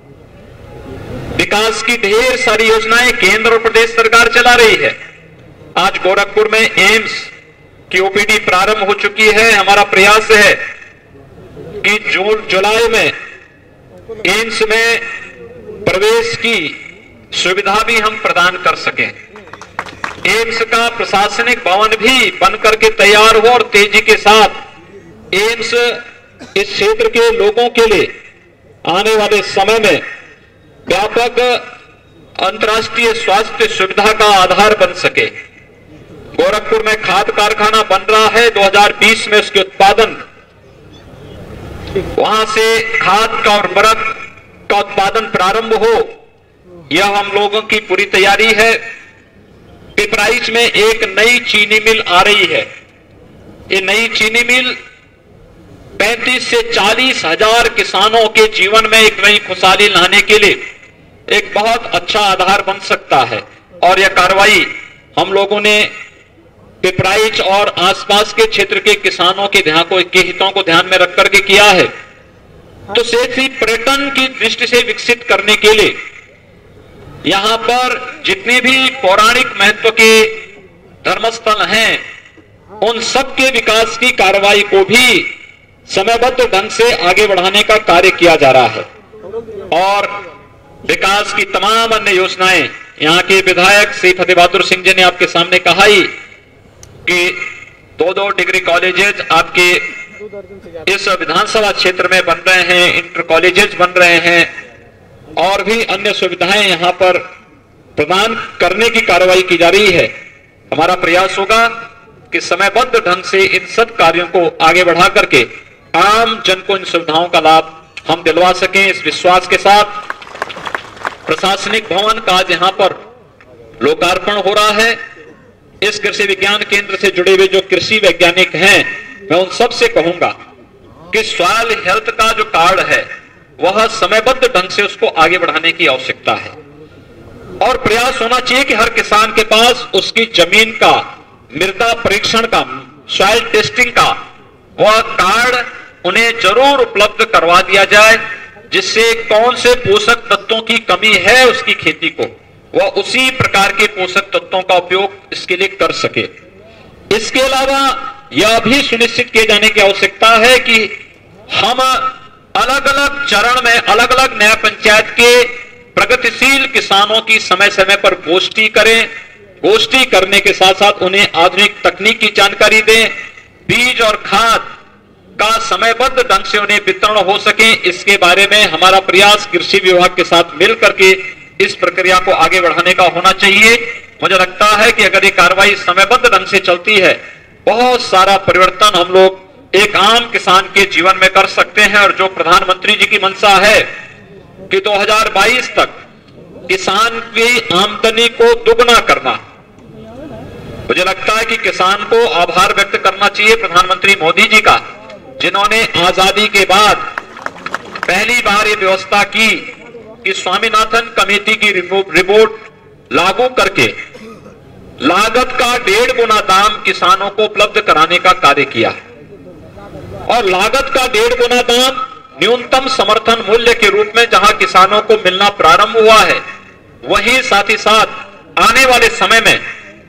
विकास की ढेर सारी योजनाएं केंद्र और प्रदेश सरकार चला रही है। आज गोरखपुर में एम्स की ओपीडी प्रारंभ हो चुकी है। हमारा प्रयास है कि जून जुलाई में एम्स में प्रवेश की सुविधा भी हम प्रदान कर सकें। एम्स का प्रशासनिक भवन भी बनकर के तैयार हो और तेजी के साथ एम्स इस क्षेत्र के लोगों के लिए आने वाले समय में व्यापक अंतर्राष्ट्रीय स्वास्थ्य सुविधा का आधार बन सके। गोरखपुर में खाद कारखाना बन रहा है। दो हज़ार बीस में उसके उत्पादन, वहां से खाद का और उर्वरक का उत्पादन प्रारंभ हो, यह हम लोगों की पूरी तैयारी है। पिपराइच में एक नई चीनी मिल आ रही है। ये नई चीनी मिल पैंतीस से चालीस हजार किसानों के जीवन में एक नई खुशहाली लाने के लिए एक बहुत अच्छा आधार बन सकता है। और यह कार्रवाई हम लोगों ने पिपराइच और आसपास के क्षेत्र के किसानों के ध्यान को के हितों को ध्यान में रख करके किया है। तो सेठ ही पर्यटन की दृष्टि से विकसित करने के लिए यहां पर जितने भी पौराणिक महत्व के धर्मस्थल हैं, उन सब के विकास की कार्रवाई को भी समयबद्ध ढंग से आगे बढ़ाने का कार्य किया जा रहा है। और विकास की तमाम अन्य योजनाएं यहां के विधायक श्री फतेह बहादुर सिंह जी ने आपके सामने कहा ही कि दो दो डिग्री कॉलेजेस आपके इस विधानसभा क्षेत्र में बन रहे हैं, इंटर कॉलेजेस बन रहे हैं और भी अन्य सुविधाएं यहां पर प्रदान करने की कार्रवाई की जा रही है। हमारा प्रयास होगा कि समयबद्ध ढंग से इन सब कार्यों को आगे बढ़ा करके आम जन को इन सुविधाओं का लाभ हम दिलवा सकें। इस विश्वास के साथ प्रशासनिक भवन का आज यहां पर लोकार्पण हो रहा है। इस कृषि विज्ञान केंद्र से जुड़े हुए जो कृषि वैज्ञानिक हैं, मैं उन सब से कहूंगा कि सॉइल हेल्थ का जो कार्ड है वह समयबद्ध ढंग से उसको आगे बढ़ाने की आवश्यकता है। और प्रयास होना चाहिए कि हर किसान के पास उसकी जमीन का मृदा परीक्षण का, सॉइल टेस्टिंग का वह कार्ड उन्हें जरूर उपलब्ध करवा दिया जाए, जिससे कौन से पोषक तत्वों की कमी है उसकी खेती को वह उसी प्रकार के पोषक तत्वों का उपयोग इसके लिए कर सके। इसके अलावा यह भी सुनिश्चित किए जाने की आवश्यकता है कि हम अलग अलग चरण में अलग अलग न्याय पंचायत के प्रगतिशील किसानों की समय समय पर गोष्ठी करें, गोष्ठी करने के साथ साथ उन्हें आधुनिक तकनीक की जानकारी दें, बीज और खाद का समयबद्ध ढंग से उन्हें वितरण हो सके, इसके बारे में हमारा प्रयास कृषि विभाग के साथ मिल करके इस प्रक्रिया को आगे बढ़ाने का होना चाहिए। मुझे लगता है कि अगर ये कार्रवाई समयबद्ध ढंग से चलती है, बहुत सारा परिवर्तन हम लोग एक आम किसान के जीवन में कर सकते हैं। और जो प्रधानमंत्री जी की मंशा है कि दो हज़ार बाईस तक किसान की आमदनी को दुगना करना, मुझे लगता है कि किसान को आभार व्यक्त करना चाहिए प्रधानमंत्री मोदी जी का, जिन्होंने आजादी के बाद पहली बार ये व्यवस्था की कि स्वामीनाथन कमेटी की रिपोर्ट लागू करके लागत का डेढ़ गुना दाम किसानों को उपलब्ध कराने का कार्य किया। और लागत का डेढ़ गुना दाम न्यूनतम समर्थन मूल्य के रूप में जहां किसानों को मिलना प्रारंभ हुआ है, वहीं साथ ही साथ आने वाले समय में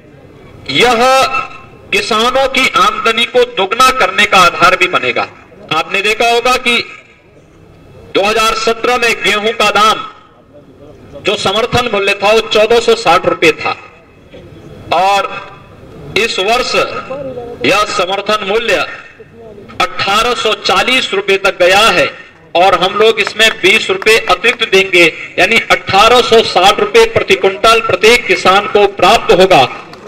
यह किसानों की आमदनी को दुगना करने का आधार भी बनेगा। आपने देखा होगा कि दो हज़ार सत्रह में गेहूं का दाम जो समर्थन मूल्य था वो चौदह सौ साठ रुपए था, और इस वर्ष यह समर्थन मूल्य अठारह सौ चालीस रुपए तक गया है, और हम लोग इसमें बीस रुपए अतिरिक्त देंगे, यानी अठारह सौ साठ रुपए प्रति क्विंटल प्रत्येक किसान को प्राप्त होगा।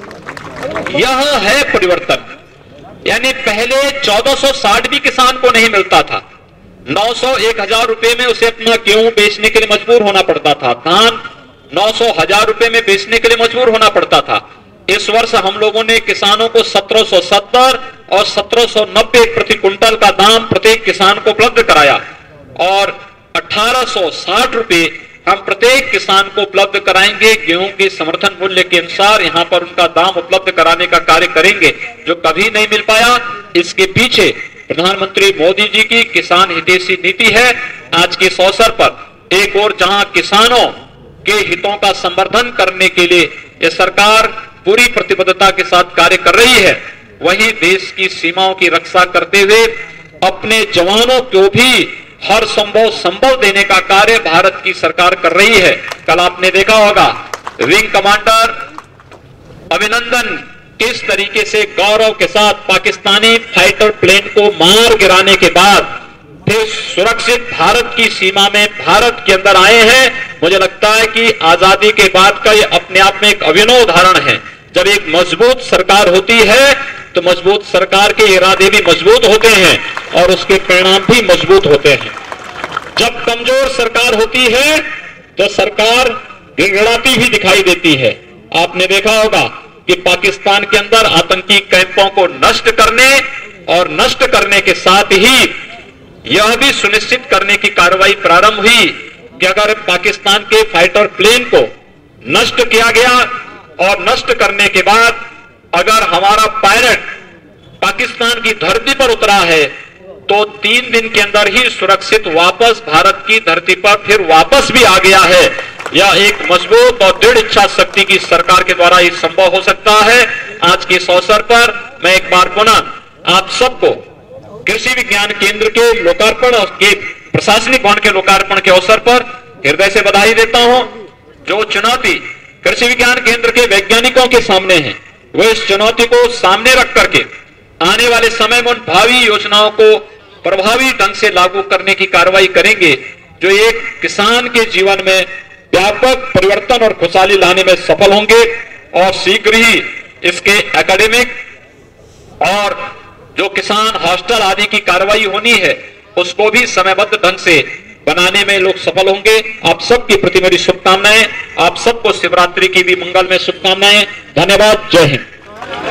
यह है परिवर्तन। यानी पहले चौदह सौ साठ भी किसान को नहीं मिलता था, नौ सौ एक हजार रुपए में उसे अपना गेहूं बेचने के लिए मजबूर होना पड़ता था, धान नौ सौ हजार रुपए में बेचने के लिए मजबूर होना पड़ता था। इस वर्ष हम लोगों ने किसानों को सत्रह सौ सत्तर और सत्रह सौ नब्बे प्रति क्विंटल का दाम प्रत्येक किसान को उपलब्ध कराया, और अठारह सौ साठ रुपए हम प्रत्येक किसान को उपलब्ध कराएंगे। गेहूं के समर्थन मूल्य के अनुसार यहां पर उनका दाम उपलब्ध कराने का कार्य करेंगे, जो कभी नहीं मिल पाया। इसके पीछे प्रधानमंत्री मोदी जी की किसान हितैषी नीति है। आज के इस अवसर पर एक और जहां किसानों के हितों का संवर्धन करने के लिए यह सरकार पूरी प्रतिबद्धता के साथ कार्य कर रही है, वहीं देश की सीमाओं की रक्षा करते हुए अपने जवानों को भी हर संभव संभव देने का कार्य भारत की सरकार कर रही है। कल आपने देखा होगा विंग कमांडर अभिनंदन किस तरीके से गौरव के साथ पाकिस्तानी फाइटर प्लेन को मार गिराने के बाद फिर सुरक्षित भारत की सीमा में भारत के अंदर आए हैं। मुझे लगता है कि आजादी के बाद का ये अपने आप में एक अभिनव उदाहरण है। जब एक मजबूत सरकार होती है तो मजबूत सरकार के इरादे भी मजबूत होते हैं और उसके परिणाम भी मजबूत होते हैं। जब कमजोर सरकार होती है तो सरकार गिड़गिड़ाती भी दिखाई देती है। आपने देखा होगा कि पाकिस्तान के अंदर आतंकी कैंपों को नष्ट करने और नष्ट करने के साथ ही यह भी सुनिश्चित करने की कार्रवाई प्रारंभ हुई कि अगर पाकिस्तान के फाइटर प्लेन को नष्ट किया गया और नष्ट करने के बाद अगर हमारा पायलट पाकिस्तान की धरती पर उतरा है तो तीन दिन के अंदर ही सुरक्षित वापस भारत की धरती पर फिर वापस भी आ गया है। यह एक मजबूत और दृढ़ इच्छा शक्ति की सरकार के द्वारा ही संभव हो सकता है। आज के इस अवसर पर मैं एक बार पुनः आप सबको कृषि विज्ञान केंद्र के लोकार्पण के प्रशासनिक भवन के लोकार्पण के अवसर पर हृदय से बधाई देता हूं। जो चुनौती कृषि विज्ञान केंद्र के वैज्ञानिकों के सामने है, वो इस चुनौती को सामने रख करके आने वाले समय में उन भावी योजनाओं को प्रभावी ढंग से लागू करने की कार्रवाई करेंगे, जो एक किसान के जीवन में व्यापक परिवर्तन और खुशहाली लाने में सफल होंगे। और शीघ्र ही इसके एकेडमिक और जो किसान हॉस्टल आदि की कार्रवाई होनी है उसको भी समयबद्ध ढंग से बनाने में लोग सफल होंगे। आप सबके प्रति मेरी शुभकामनाएं। आप सबको शिवरात्रि की भी मंगल में शुभकामनाएं। धन्यवाद। जय हिंद।